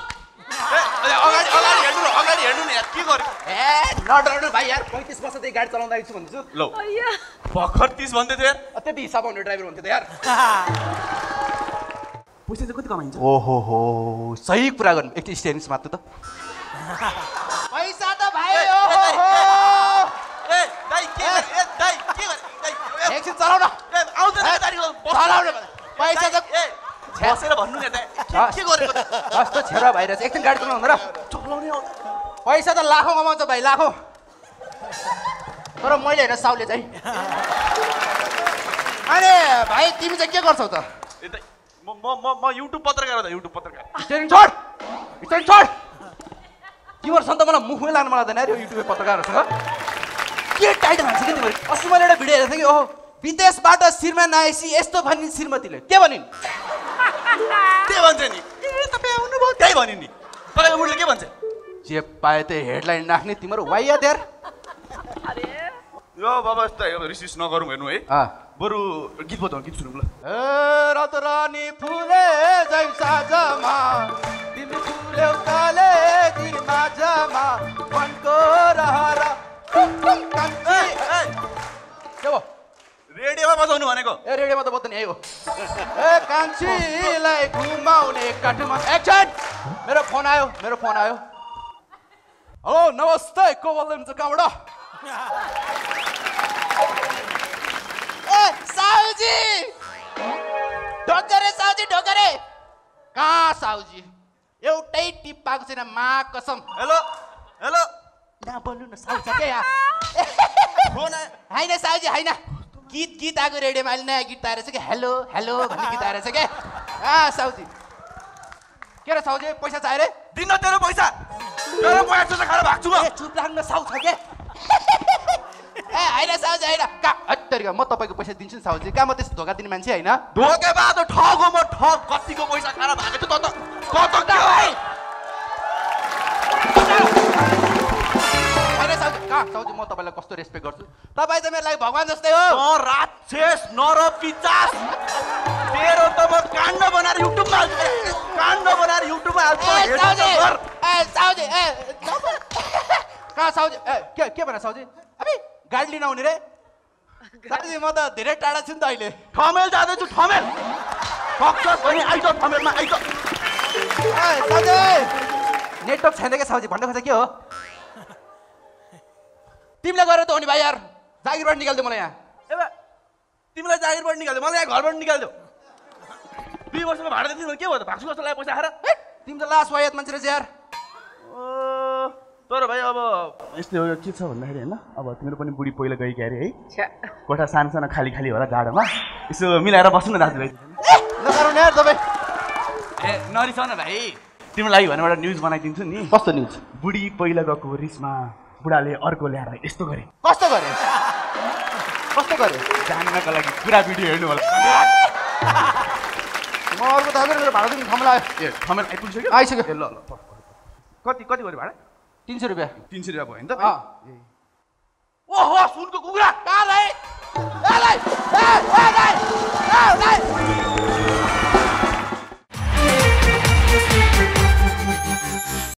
अगाडि हेर्नु नि यार के गर्यो
ए नडराउनु भाइ यार 35 वर्षदेखि गाडी चलाउँदै छु भन्छु
ल भर्खर 30 भन्दै थियो यार
त्यति हिसाब हुने ड्राइभर हुन्थ्यो त यार
पैसा चाहिँ कति कमाइन्छ
ओहो हो सही कुरा गर्नु एकटी स्टेरिङ मात्र त पैसा त भाइ ओहो
ए दाइ के
एकछिन चलाउ न
आउँदैन
चलाउनु पैसा त
बसेर भन्नु नि के गरेको
कस्तो छेरा भाइरहेछ एकछिन गाडी चलाउनु र
चलाउने
पैसा त लाखौँ कमाउँछ भाइ लाखौँ तर मैले होइन साउले चाहिँ अरे भाइ तिमी चाहिँ के गर्छौ त
म युट्युब पत्रकार हो त युट्युब पत्रकार
स्टेरिङ छोड तिमीहरूसँग त मलाई मुखमै लाग्नु मलाई हुँदैन यो युट्युब पत्रकारहरूसँग के टाइटल हान्छ कि तिमीहरू अस्ति मैले एउटा भिडियो हेरेको थिएँ कि ओहो विदेशबाट श्रीमान आएपछि यस्तो भनिन् श्रीमतीले के भनिन्
के भन्छ नि तपाईँ आउनुभयो त्यही भनिन् नि तपाईँको मुडले के भन्छ
जे पाए त्यही हेडलाइन राख्ने तिमीहरू वाइया देयर
यो बाबा यस्तो रिसिस नगरौँ हेर्नु है बरु गीत बजाउँ गीत सुनौँ ल
रतरानी फुले जै साँझमा तिमी फुल्यौ काले दिन माझमा मनको रहर कान्छी के हो
रेडियोमा बजाउनु भनेको
ए रेडियोमा त बज्दैन यही हो ए कान्छीलाई घुमाउने काठमा एक्सन मेरो फोन आयो हेलो नमस्ते को बोल्नुहुन्छ कहाँबाट ए साउजी ढोकरे कहाँ साउजी एउटै टिप पाएको छैन मा कसम
हेलो
ना बोल्नु न साउजी के यहाँ
फोन
हैन साउजी हैन गीत आएको रेडियोमा अहिले नयाँ गीत आएर छ कि हेलो भन्ने गीत आएर छ क्या साउजी के र साउजी पैसा चाहियो रे
दिन तेरो पैसा खाएर भाग्छु म
चुप लाग्नु साउ छ के ए हैन साउजी हैन हत्तरीका म तपाईँको पैसा दिन्छु नि साउजी कहाँ म त्यस्तो धोका दिने मान्छे होइन
धोकेबाज ठग हो म ठग कतिको पैसा खाएर भागेछु त साउजी म तपाईँलाई कस्तो रेस्पेक्ट गर्छु
तपाईँ त मेरो लागि भगवान् जस्तै हो
राक्षस नरपिचास तेरो त म काण्ड बनाएर युट्युबमा
साउजी के भन साउजी अबे गाडी लिन आउने रे साउजी म त धेरै टाढा छु नि त अहिले
ठमेल जाँदैछु ठमेल आइज ठमेलमा आइज
साउजी नेटवर्क छैन क्या साउजी भन्नु खोज्छ के हो तिमीलाई गरेर त हो नि भाइ यार जागिरबाट निकाल्दियो मलाई यहाँ
तिमीलाई जागिरबाट निकाल्दियो मलाई यहाँ घरबाट निकाल्दियो 2 वर्षमा भाडा दिन्छु के भयो त भाग्छु कस्तो लाग्यो पैसा खाएर
तिमी त लास्ट वायत मान्छे रहेछ यार
तर भाइ अब यस्तै हो के छ भन्दाखेरि होइन अब तिम्रो पनि बुढी पहिला गई क्यारे है कोठा सानो खाली होला गाडोमा यसो मिलाएर बस्नु न दाजुभाइ
नगराउनु यार तपाईँ
ए नरिसाउन भाइ तिम्रो लागि भने एउटा न्युज बनाइदिन्छु नि
कस्तो न्युज
बुढी पहिला गएको रिसमा बुढाले अर्को ल्याएर यस्तो गरे
कस्तो गरे
जान्नको लागि पुरा भिडियो हेर्नु होला
म अर्को त मेरो भाडा दिनु थमला
ए थमेल आइपुग्यो
आइसक्यो
ल कति गऱ्यो भाडा
300 रुपियाँ
300 रुपियाँ भयो नि त
ओहो सुनको कुखुरा कहाँ रे